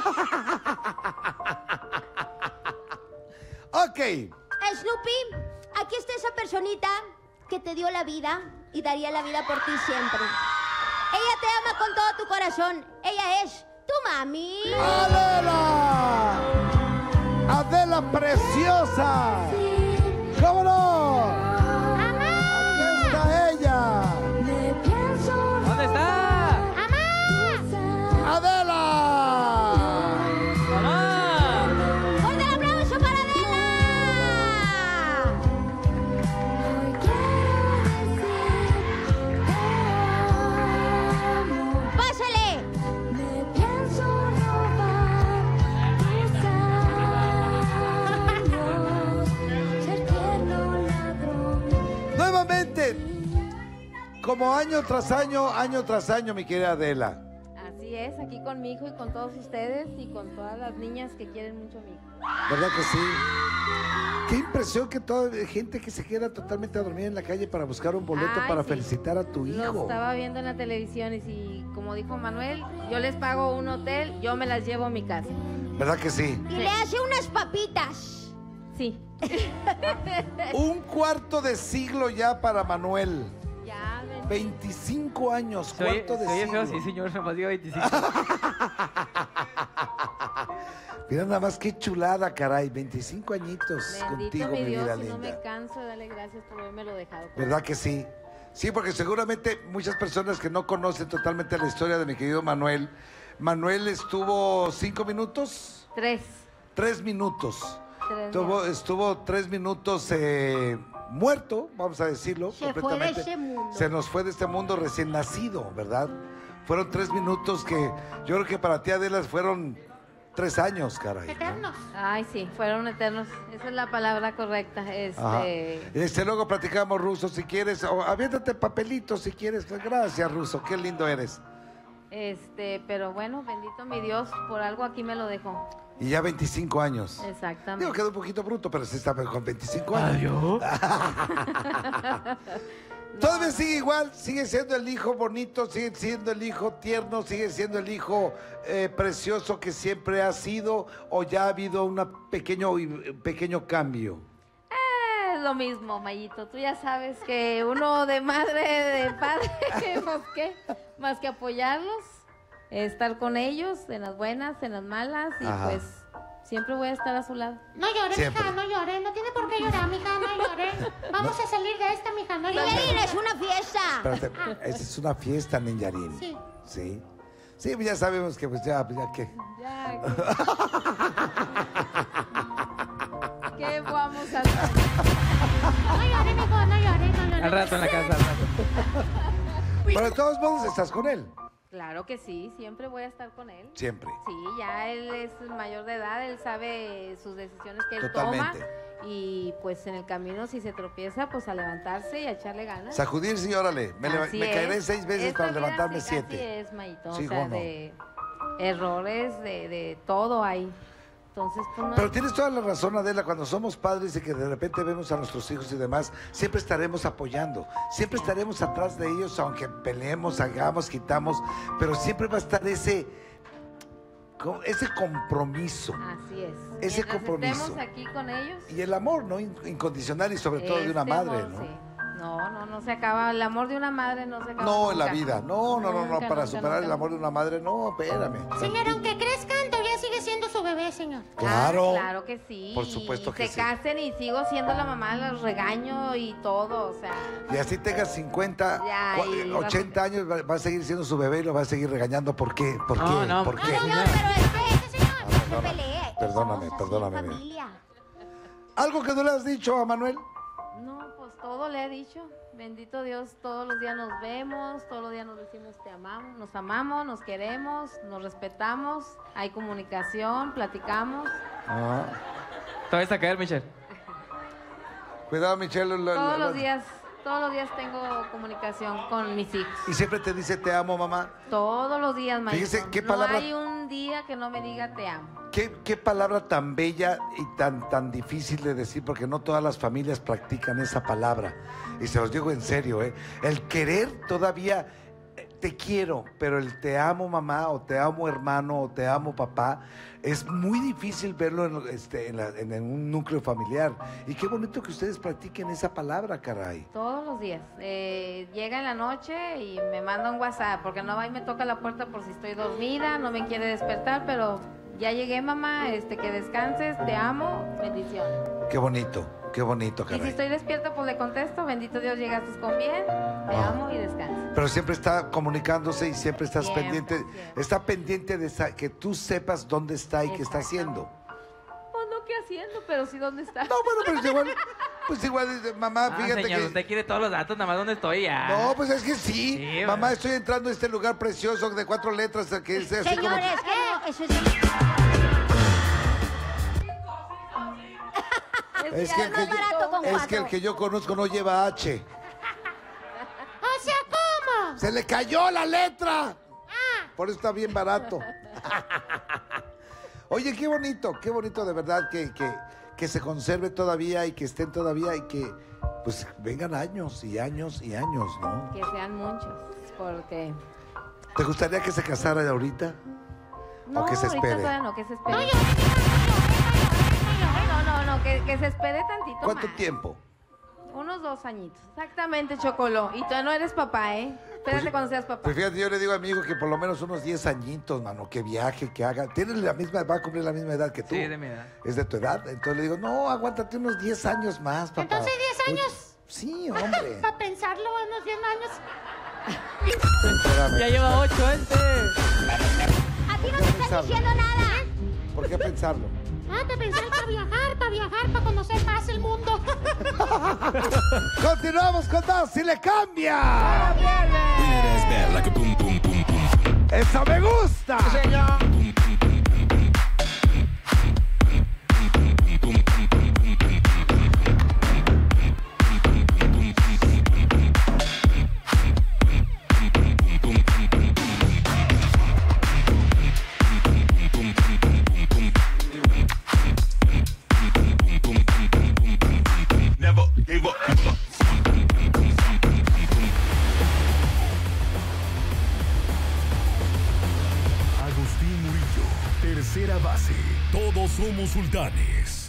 Ok. Snoopy, aquí está esa personita que te dio la vida y daría la vida por ti siempre. Ella te ama con todo tu corazón. Ella es tu mami. ¡Adela! ¡Adela preciosa! ¿Cómo no? Aquí está ella. ¿Dónde está? ¡Adela! ¡Mamá! ¡Fuerte el aplauso para Adela! ¡Pásale! Nuevamente, como año tras año, año tras año, mi querida Adela. Así es, aquí con mi hijo y con todos ustedes y con todas las niñas que quieren mucho a mi hijo. ¿Verdad que sí? Qué impresión que toda gente que se queda totalmente a dormir en la calle para buscar un boleto Ay, para sí. felicitar a tu Lo hijo. estaba viendo en la televisión y si, como dijo Manuel, yo les pago un hotel, yo me las llevo a mi casa. ¿Verdad que sí? Y le hace unas papitas. Sí. Un cuarto de siglo ya para Manuel. Ya, ven. veinticinco años, Se oye, cuarto de se oye siglo. feo, sí, señor, nomás digo veinticinco. Mira nada más qué chulada, caray. veinticinco añitos Bendito contigo, mi mi Dios, vida y no linda. me canso de darle gracias por haberme lo dejado. ¿Verdad que sí? Sí, porque seguramente muchas personas que no conocen totalmente la historia de mi querido Manuel. Manuel estuvo cinco minutos. Tres. Tres minutos. Tres Estuvo, minutos. estuvo tres minutos eh, muerto, vamos a decirlo. Se fue de completamente. este mundo. Se nos fue de este mundo recién nacido, ¿verdad? Fueron tres minutos que yo creo que para ti, Adela, fueron tres años, caray. ¿no? Eternos. Ay, sí, fueron eternos. Esa es la palabra correcta. Ajá. Este, Este, luego platicamos, Ruso, si quieres. O aviéntate papelitos si quieres. Gracias, Ruso, qué lindo eres. este, pero bueno, bendito mi Dios, por algo aquí me lo dejó. Y ya veinticinco años. Exactamente. Digo, quedó un poquito bruto, pero sí está con veinticinco años. Todavía sigue igual, sigue siendo el hijo bonito, sigue siendo el hijo tierno, sigue siendo el hijo eh, precioso que siempre ha sido, o ya ha habido un pequeño, pequeño cambio. Es lo mismo, Mayito. Tú ya sabes que uno de madre, de padre, más que, más que apoyarlos, estar con ellos en las buenas, en las malas, y Ajá. pues siempre voy a estar a su lado. No llores, Siempre. mija, no llores. No tiene por qué llorar, mija, no llores. Vamos a salir de esta, mija, no llores. Niñarín, es una fiesta. Espérate, esa es una fiesta, Ninjarín. Sí. Sí. Sí, pues ya sabemos que pues ya, pues ya que... Ya, ¿qué, ¿qué vamos a hacer? No llores, mijo, no llores, no, no, no. Al rato en la casa, al rato. Pero de todos modos estás con él. Claro que sí, siempre voy a estar con él. Siempre. Sí, ya él es mayor de edad, él sabe sus decisiones que él Totalmente. toma. Y pues en el camino, si se tropieza, pues a levantarse y a echarle ganas. Sacudirse y órale. Me, leva- Así me caeré es. seis veces Esta para vida levantarme sí, siete. Así es, Mayito. Sí, o sea, cómo no. de errores, de, de todo hay. Entonces, pues no. Pero tienes toda la razón, Adela, cuando somos padres y que de repente vemos a nuestros hijos y demás, siempre estaremos apoyando, siempre estaremos atrás de ellos, aunque peleemos, hagamos, quitamos, pero siempre va a estar ese, co- ese compromiso. Así es. Ese Mientras compromiso. estemos aquí con ellos. Y el amor, ¿no? In- Incondicional y sobre todo de una este madre, amor, ¿no? sí. No, no, no se acaba. El amor de una madre no se acaba. No, en la nunca. vida. No, no, no, no. Nunca, Para nunca, superar nunca. el amor de una madre, no, espérame. Señor, aunque crezcan, todavía sigue siendo su bebé, señor. Claro. Ah, claro que sí. Por supuesto Y que se sí. casen y sigo siendo la mamá, los regaño y todo, o sea. Y así tengas cincuenta, Ya, cua- y- ochenta años, va, va a seguir siendo su bebé y lo va a seguir regañando. ¿Por qué? ¿Por No, qué? no, ¿Por qué? No, no, pero espérate, señor. No Perdona- pelee. Perdóname, Somos perdóname. así, mira. familia. ¿Algo que no le has dicho a Manuel? No, pues todo le he dicho. Bendito Dios, todos los días nos vemos, todos los días nos decimos te amamos, nos amamos, nos queremos, nos respetamos, hay comunicación, platicamos. Ah. Te vas a caer, Michelle. Cuidado, Michelle. lo- Todos lo- los días, todos los días tengo comunicación con mis hijos. Y siempre te dice te amo, mamá. Todos los días, maestro. Fíjese qué no palabra- hay un día que no me diga te amo. ¿Qué, qué palabra tan bella y tan, tan difícil de decir, porque no todas las familias practican esa palabra. Y se los digo en serio, ¿eh? El querer todavía, eh, te quiero, pero el te amo mamá, o te amo hermano, o te amo papá, es muy difícil verlo en, este, en, la- en un núcleo familiar. Y qué bonito que ustedes practiquen esa palabra, caray. Todos los días. Eh, llega en la noche y me manda un WhatsApp, porque no va y me toca la puerta por si estoy dormida, no me quiere despertar, pero ya llegué, mamá, este, que descanses, te amo, bendiciones. Qué bonito, qué bonito, Y si caray. estoy despierta, pues le contesto, bendito Dios, llegaste con bien, te Ah. amo y descansa. Pero siempre está comunicándose y siempre estás Siempre, pendiente, siempre. está pendiente de sa- que tú sepas dónde está y qué está haciendo. Pues no, ¿qué haciendo? Pero sí, ¿dónde está? No, bueno, pero es igual, pues igual, dice, mamá, Ah, fíjate señor, que... usted quiere todos los datos, nada más dónde estoy ya. No, pues es que sí. Sí, Mamá, estoy entrando a este lugar precioso de cuatro letras que es así como... Señores, ¿qué? Eso es... Es que, el que yo, es que el que yo conozco no lleva H. O sea, ¿cómo? ¡Se le cayó la letra! Por eso está bien barato. Oye, qué bonito, qué bonito de verdad que, que, que se conserve todavía y que estén todavía y que pues vengan años y años y años, ¿no? Que sean muchos, porque... ¿Te gustaría que se casara ahorita? No, ¿O que se ahorita espere? todavía no, que se espere. No, no, no, que, que se espere tantito ¿Cuánto más. tiempo? Unos dos añitos. Exactamente, Chocolo. Y tú no eres papá, ¿eh? Espérate Pues- cuando seas papá. Pues fíjate, yo le digo a mi hijo que por lo menos unos diez añitos, mano, que viaje, que haga. Tiene la misma, va a cumplir la misma edad que tú. Sí, de mi edad. Es de tu edad. Entonces le digo, no, aguántate unos diez años más, papá. Entonces, diez Oye, años. sí, hombre. Para pensarlo, unos diez años. Espérame. Ya lleva ocho, este. A ti no te están pensarlo? diciendo nada. ¿Por qué pensarlo? Ah, para pensar, para viajar, para viajar, para conocer más el mundo. Continuamos con más y le cambia. ¡Eso me gusta! Agustín Murillo, tercera base. Todos somos sultanes.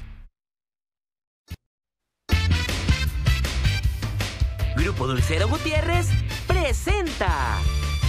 Grupo Dulcero Gutiérrez presenta.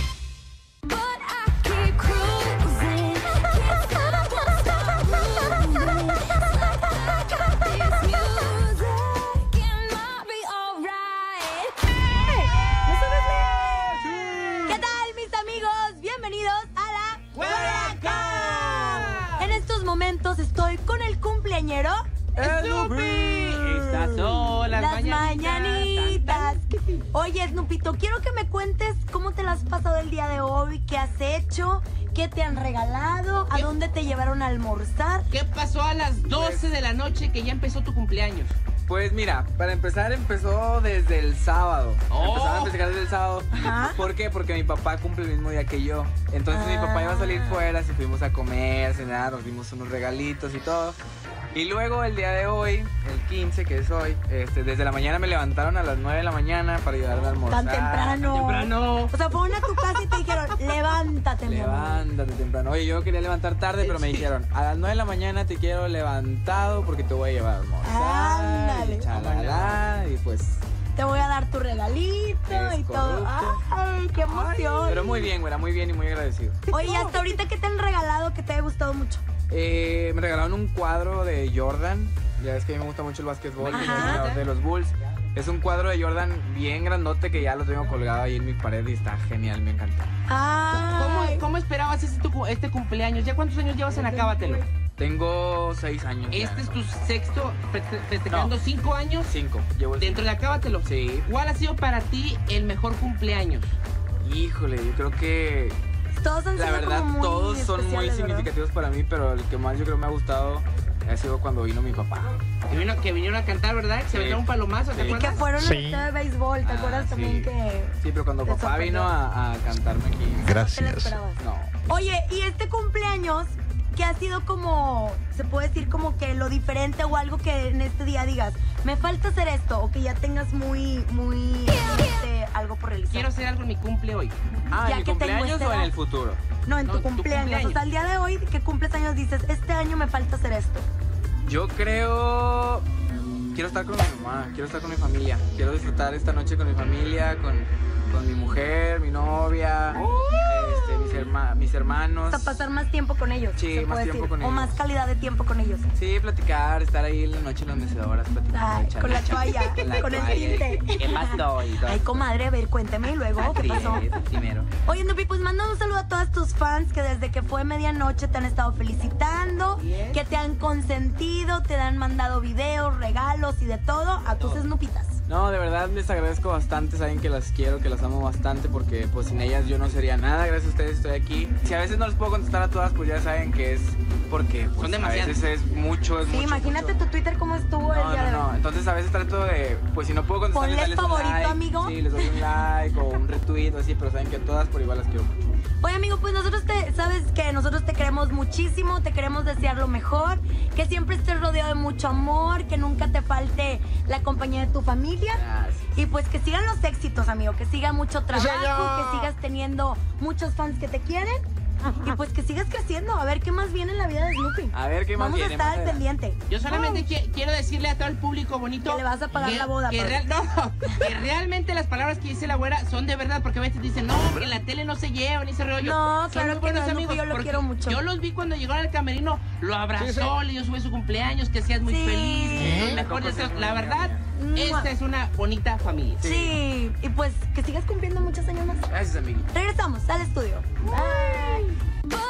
¿Qué tal, mis amigos? Bienvenidos a la Huaraca. En estos momentos estoy con el cumpleañero ¡Snoopy! Estas son las, Las mañanitas. mañanitas que Oye, Snupito, quiero que me cuentes cómo te la has pasado el día de hoy, qué has hecho, qué te han regalado, a dónde te llevaron a almorzar. ¿Qué pasó a las doce de la noche que ya empezó tu cumpleaños? Pues mira, para empezar empezó desde el sábado. Oh. Empezaron a festejar desde el sábado. Ajá. ¿Por qué? Porque mi papá cumple el mismo día que yo. Entonces mi papá iba a salir fuera, si fuimos a comer, a cenar, nos dimos unos regalitos y todo. Y luego el día de hoy, el quince, que es hoy, este, desde la mañana me levantaron a las nueve de la mañana para ayudarme a almorzar. Tan temprano. Temprano. O sea, fueron a tu casa y te dijeron, levántate, mi amor. Levántate temprano. Oye, yo quería levantar tarde, pero me dijeron, a las nueve de la mañana te quiero levantado porque te voy a llevar a almorzar. Ándale. Y chalala, y pues... Te voy a dar tu regalito Es y todo. correcto. Ay, qué emoción. Pero muy bien, güera, muy bien y muy agradecido. Oye, hasta ahorita, ¿qué te han regalado que te haya gustado mucho? Eh, me regalaron un cuadro de Jordan. Ya ves que a mí me gusta mucho el básquetbol, Ajá. el entrenador de los Bulls. Es un cuadro de Jordan bien grandote que ya lo tengo colgado ahí en mi pared y está genial, me encantó. ¿Cómo, cómo esperabas este, tu- este cumpleaños? ¿Ya cuántos años llevas en Acábatelo? Tengo seis años. ya. Este es tu sexto, feste- festejando No. cinco años. Cinco. Llevo el Dentro de Acábatelo. Sí. ¿Cuál ha sido para ti el mejor cumpleaños? Híjole, yo creo que... Todos han La sido verdad, como muy todos son muy especiales, ¿verdad? significativos para mí, pero el que más yo creo me ha gustado ha sido cuando vino mi papá. Que, vino, que vinieron a cantar, ¿verdad? Que se Sí. aventaron un palomazo, ¿te Sí. Y que acuerdas? fueron al Sí. estadio de béisbol, ¿te Ah, acuerdas sí. también que...? Sí, pero cuando Te papá sorprendió. vino a, a cantarme aquí. ¿Te lo esperabas? No. Oye, y este cumpleaños, que ha sido como, se puede decir como que lo diferente o algo que en este día digas, me falta hacer esto, o que ya tengas muy, muy, este, algo por realizar. Quiero hacer algo en mi cumple hoy. Ah, Ya ¿en mi que tengo cumpleaños esta o en edad. el futuro? No, en No, tu en tu cumpleaños. cumpleaños. O sea, el día de hoy que cumples años dices, este año me falta hacer esto. Yo creo... Quiero estar con mi mamá, quiero estar con mi familia. Quiero disfrutar esta noche con mi familia, con, con mi mujer, mi novia, este, mis, herma- mis hermanos. O sea, pasar más tiempo con ellos. Sí, se más puede tiempo decir. con O ellos. más calidad de tiempo con ellos. Sí, platicar, estar ahí en la noche en las mecedoras, platicar. Ay, echar con la leche. toalla, Con la con el toalla. tinte. ¿Qué pasó? Y todo. Ay, comadre, a ver, cuénteme y luego, ¿qué Así pasó? es, primero. Oye, Snoopy, pues manda un saludo a todas tus fans que desde que fue medianoche te han estado felicitando, que te han consentido, te han mandado videos, regalos y de todo a tus Snoopitas. No, de verdad les agradezco bastante, saben que las quiero, que las amo bastante porque pues sin ellas yo no sería nada, gracias a ustedes estoy aquí. Si a veces no les puedo contestar a todas, pues ya saben que es porque pues, Son a demasiadas. veces es mucho, es Sí, mucho. imagínate tu Twitter cómo estuvo el No, día de no, hoy. no, entonces a veces trato de, pues si no puedo contestarles, Ponle darles un favorito, like. amigo. Sí, les doy un like o un retweet o así, pero saben que todas por igual las quiero mucho. Oye, amigo, pues nosotros te, sabes que nosotros te queremos muchísimo, te queremos desear lo mejor, que siempre estés rodeado de mucho amor, que nunca te falte la compañía de tu familia. Gracias. Y pues que sigan los éxitos, amigo, que siga mucho trabajo, señor. que sigas teniendo muchos fans que te quieren. Y pues que sigas creciendo, a ver qué más viene en la vida de Snoopy. A ver qué más Vamos viene, a estar más al adelante. pendiente. Yo solamente qui- quiero decirle a todo el público bonito... Que le vas a pagar la boda, Que, padre. real- no, que realmente las palabras que dice la güera son de verdad, porque a veces dicen, no, que en la tele no se llevan ni se rollo. No, Son claro muy que buenos no, amigos, yo lo porque quiero mucho. Yo los vi cuando llegaron al camerino, lo abrazó, Sí, sí. le dio su cumpleaños, que seas muy Sí. feliz. Los mejores deseos. La verdad, Mua. esta es una bonita familia. Sí, y pues que sigas cumpliendo muchos años más. Gracias, amigo. Regresamos al estudio. Bye.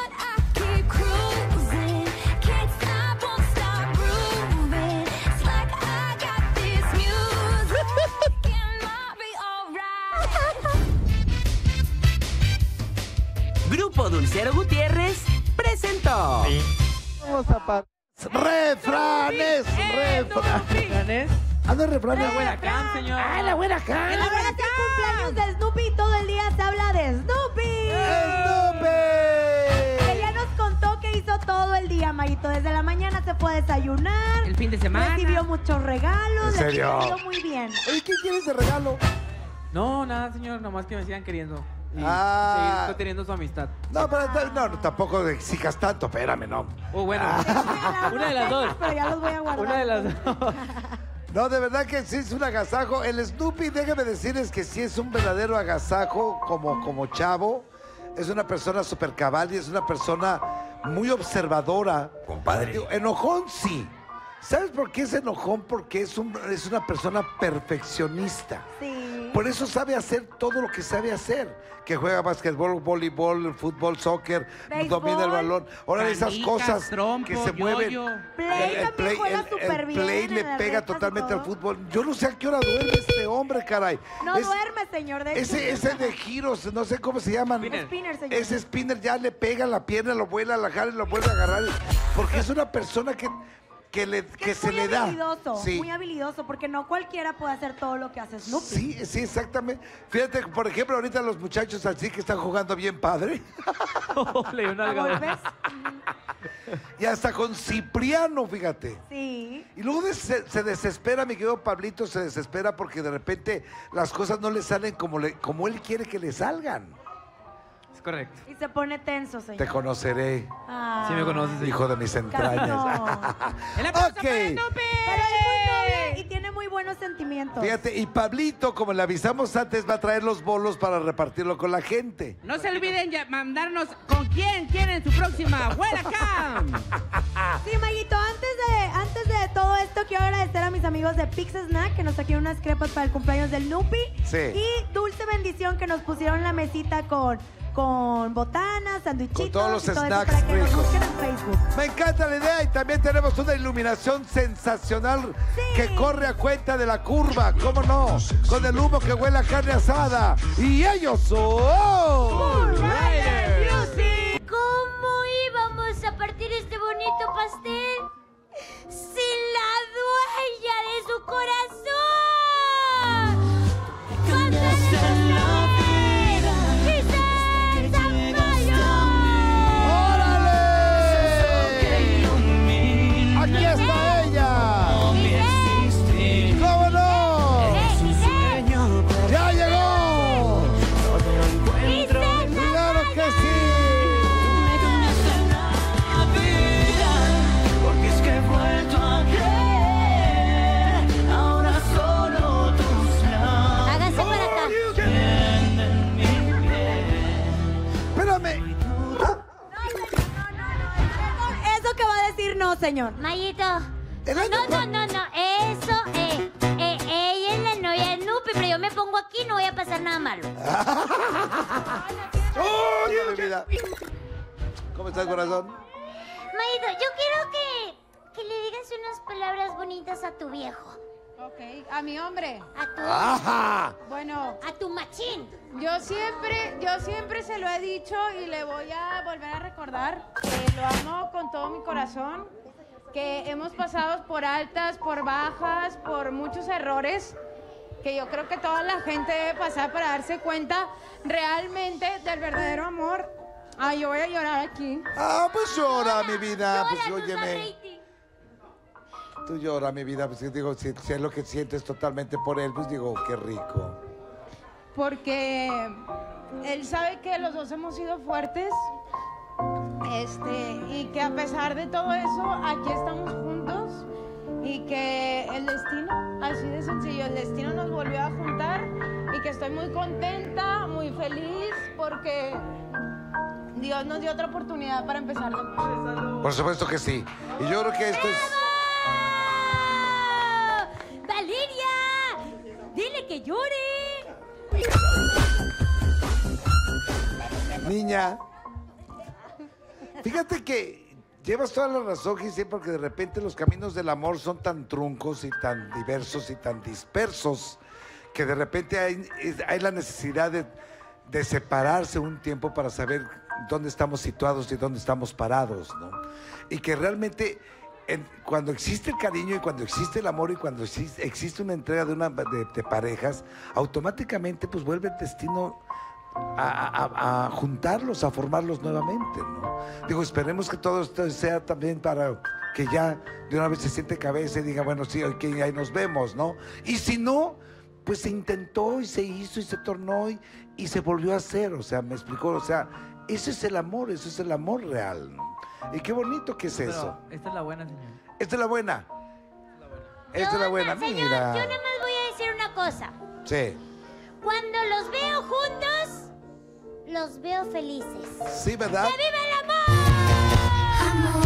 Grupo Dulcero Gutiérrez presentó. Vamos a pa- Refranes, refranes. Anda refranes. La buena cam, señor. ¡Ah, la buena Ahora cara! es el cumpleaños de Snoopy, todo el día se habla de Snoopy. ¡Snoopy! Ella nos contó que hizo todo el día, Mayito. Desde la mañana se fue a desayunar. El fin de semana. Recibió muchos regalos. ¿En le serio? recibió muy bien. Oye, ¿qué quieres de regalo? No, nada, señor, nomás que me sigan queriendo. Y Ah. seguir teniendo su amistad. No, pero t- no, no, tampoco exijas tanto, espérame, no. Oh, bueno. Una de las dos. Pero ya los voy a guardar. Una de las dos. No, de verdad que sí es un agasajo. El Snoopy, déjame decirles que sí es un verdadero agasajo como, como chavo. Es una persona súper cabal y es una persona muy observadora. Compadre. Digo, enojón, sí. ¿Sabes por qué es enojón? Porque es, un, es una persona perfeccionista. Sí. Por eso sabe hacer todo lo que sabe hacer. Que juega básquetbol, voleibol, fútbol, soccer, Béisbol, domina el balón. Ahora esas canicas, cosas trompo, que se mueven. yo-yo. Play también juega el- súper el bien play en le las pega retas y totalmente todo. al fútbol. Yo no sé a qué hora duerme este hombre, caray. No Es- duerme, señor. De Ese, ese de giros, no sé cómo se llaman. Spinner. Spinner, señor. Ese spinner ya le pega la pierna, lo vuela a la jala y lo vuelve a agarrar. Porque es una persona que, que, le, que, Es se muy le da. habilidoso, Sí. muy habilidoso, porque no cualquiera puede hacer todo lo que hace Snoopy. Sí, sí, exactamente. Fíjate, por ejemplo, ahorita los muchachos así que están jugando bien padre. Le una alga. Y hasta con Cipriano, fíjate. Sí. Y luego des- se, se desespera, mi querido Pablito, se desespera porque de repente las cosas no le salen como, le, como él quiere que le salgan. Es correcto. Y se pone tenso, señor. Te conoceré. Ah. Sí me conoces, Hijo de mis entrañas. Ok. Pero es muy noble y tiene muy buenos sentimientos. Fíjate, y Pablito, como le avisamos antes, va a traer los bolos para repartirlo con la gente. No se olviden ya mandarnos con quién quieren su próxima Welcome. Sí, Maguito, antes de, antes de todo esto, quiero agradecer a mis amigos de Pix Snack que nos trajeron unas crepas para el cumpleaños del Nupi. Sí. Y Dulce Bendición que nos pusieron la mesita con, con botanas, sandwichitos. Con todos los y todo eso snacks para que nos ricos. busquen en Facebook. Me encanta la idea y también tenemos una iluminación sensacional que corre a cuenta de la curva, ¿cómo no? Con el humo que huele a carne asada. Y ellos son... ¿Cómo íbamos a partir este bonito pastel sin la dueña de su corazón? ¡Aquí está ella! ¿Cómo no? ¡Ya llegó! ¡Claro que sí! Porque es que he vuelto a creer. Ahora solo tus labios. Hágase para acá. Tienden mi piel. Espérame. Eso que va a decir no, señor. Mayito. No, no, no, no. Eso, eh, eh, ella es la novia de Snoopy, pero yo me pongo aquí, no voy a pasar nada malo. ¡Oh, Dios de vida! ¿Cómo estás, corazón? Mayito, yo quiero que, que le digas unas palabras bonitas a tu viejo. Ok, a mi hombre. A tu... ¡Ajá! Bueno. A tu machín. Yo siempre, yo siempre se lo he dicho y le voy a volver a recordar que lo amo con todo mi corazón, que hemos pasado por altas, por bajas, por muchos errores, que yo creo que toda la gente debe pasar para darse cuenta realmente del verdadero amor. Ay, yo voy a llorar aquí. Ah, pues llora, mi vida. Pues Llora, nos da óyeme. rating. Tú llora, mi vida. Pues digo, si, si es lo que sientes totalmente por él, pues digo, qué rico. Porque él sabe que los dos hemos sido fuertes, este, y que a pesar de todo eso, aquí estamos juntos y que el destino, así de sencillo, el destino nos volvió a juntar y que estoy muy contenta, muy feliz porque Dios nos dio otra oportunidad para empezar de nuevo. Por supuesto que sí. Y yo creo que esto es... ¡Valeria! ¡Dile que llore! Niña, fíjate que llevas toda la razón, Giselle, porque de repente los caminos del amor son tan truncos y tan diversos y tan dispersos que de repente hay, hay la necesidad de, de separarse un tiempo para saber dónde estamos situados y dónde estamos parados, ¿no? Y que realmente en- cuando existe el cariño y cuando existe el amor y cuando existe, existe una entrega de, una, de, de parejas, automáticamente pues vuelve el destino a, a- a juntarlos, a formarlos nuevamente, ¿no? Digo, esperemos que todo esto sea también para que ya de una vez se siente cabeza y diga, bueno, sí, ok, ahí nos vemos, ¿no? Y si no, pues se intentó y se hizo y se tornó y, y se volvió a hacer, o sea, me explicó, o sea, ese es el amor, ese es el amor real, ¿no? Y qué bonito que es Pero eso. esta es la buena, señor. Esta es la buena. Esta es la buena, Señor, mira. yo nada más voy a decir una cosa. Sí, Cuando los veo juntos, los veo felices. sí, ¿verdad? ¡Que viva el amor!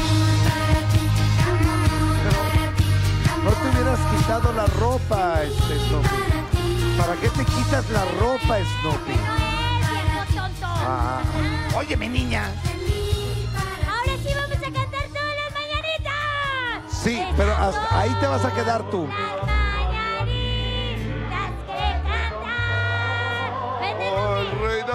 No te hubieras quitado la ropa, este, Snoopy. ¿Para qué te quitas la ropa, Snoopy? Ah, oye, mi niña. Ahora sí vamos a cantar todas las mañanitas. Sí, pero hasta ahí te vas a quedar tú. Las mañanitas que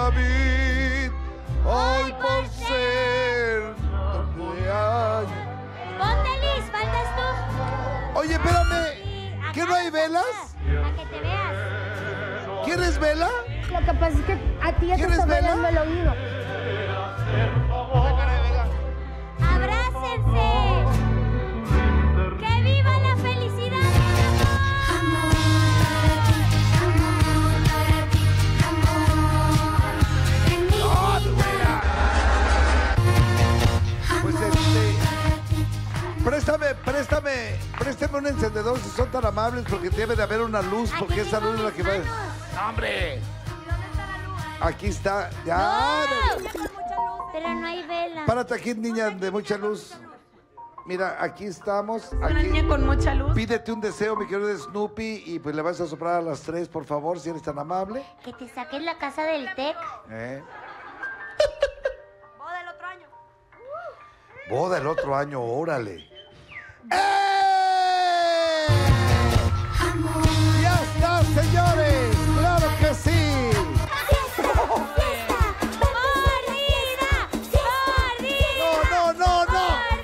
David, hoy por ser cumpleaños. Ponte, Liz, faltas tú. Oye, espérame, ¿qué no hay velas? Para que te veas. ¿Quieres vela? Lo que pasa es que a ti ya te está velando el oído. ¡Abrácense! ¡Que viva la felicidad! Pues este, préstame, préstame, préstame un encendedor si son tan amables, porque debe de haber una luz, porque esa luz es la que va. ¡Hombre! Aquí está, ya. Pero no hay vela. Párate aquí, niña de mucha luz. Mira, aquí estamos. Una Aquí. niña con mucha luz. Pídete un deseo, mi querido Snoopy, y pues le vas a soplar a las tres, por favor, si eres tan amable. Que te saques la casa del T E C. ¿Eh? Boda el otro año. Boda el otro año, órale. ¡Eh! ¡Ya está, señores! ¡Claro que sí! ¡No, no, no, no!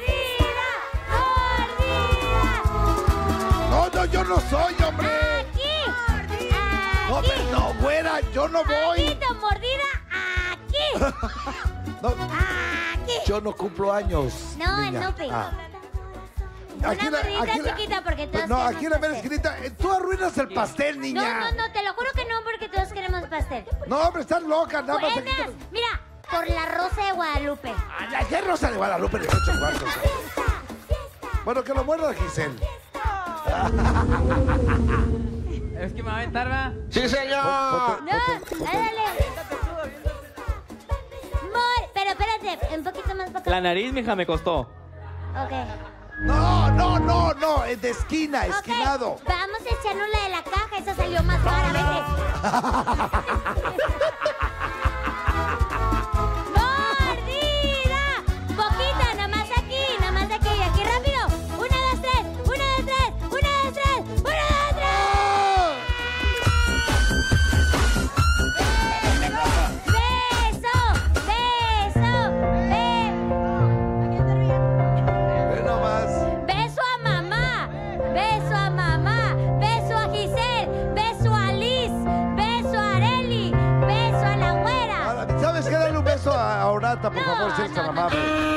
¡No, no, yo no soy, hombre! ¡Aquí! No, pero no, güera, yo no voy. ¡Aquí, mordida! ¡Aquí! No, yo no cumplo años. No, niña. Snoopy. Ah. Una Aquí la- mordidita aquí la- chiquita porque todos No, queremos aquí la ven pastel. escrita. eh, Tú arruinas el pastel, niña. No, no, no, te lo juro que no, porque todos queremos pastel. No, hombre, estás loca, nada más. Es aquí más, te- mira, por la Rosa de Guadalupe. Ay, ¿qué Rosa de Guadalupe de ocho cuartos? Bueno, que lo muerda Giselle. Es que me va a aventar, ¿va? ¡Sí, señor! No, dale. Mor, pero espérate, un poquito más para acá. La nariz, mija, me costó. Ok. No, no, no, no, es de esquina, Ok, esquinado. vamos a echarnos la de la caja, esa salió más cara, vete. ¡Mordida! Poquita, nomás aquí, nomás aquí, aquí rápido. Una, dos, tres, una, dos, tres, una, dos, tres, una, dos, tres. ¡Beso! ¡Beso! Ve nomás. ¡Beso a mamá! ¡Beso a mamá! ¡Beso a Giselle! ¡Beso a Liz! ¡Beso a Areli! ¡Beso a la güera! Ahora, ¿sabes qué? Dale un beso a a Orata, por favor, si eres tan amable.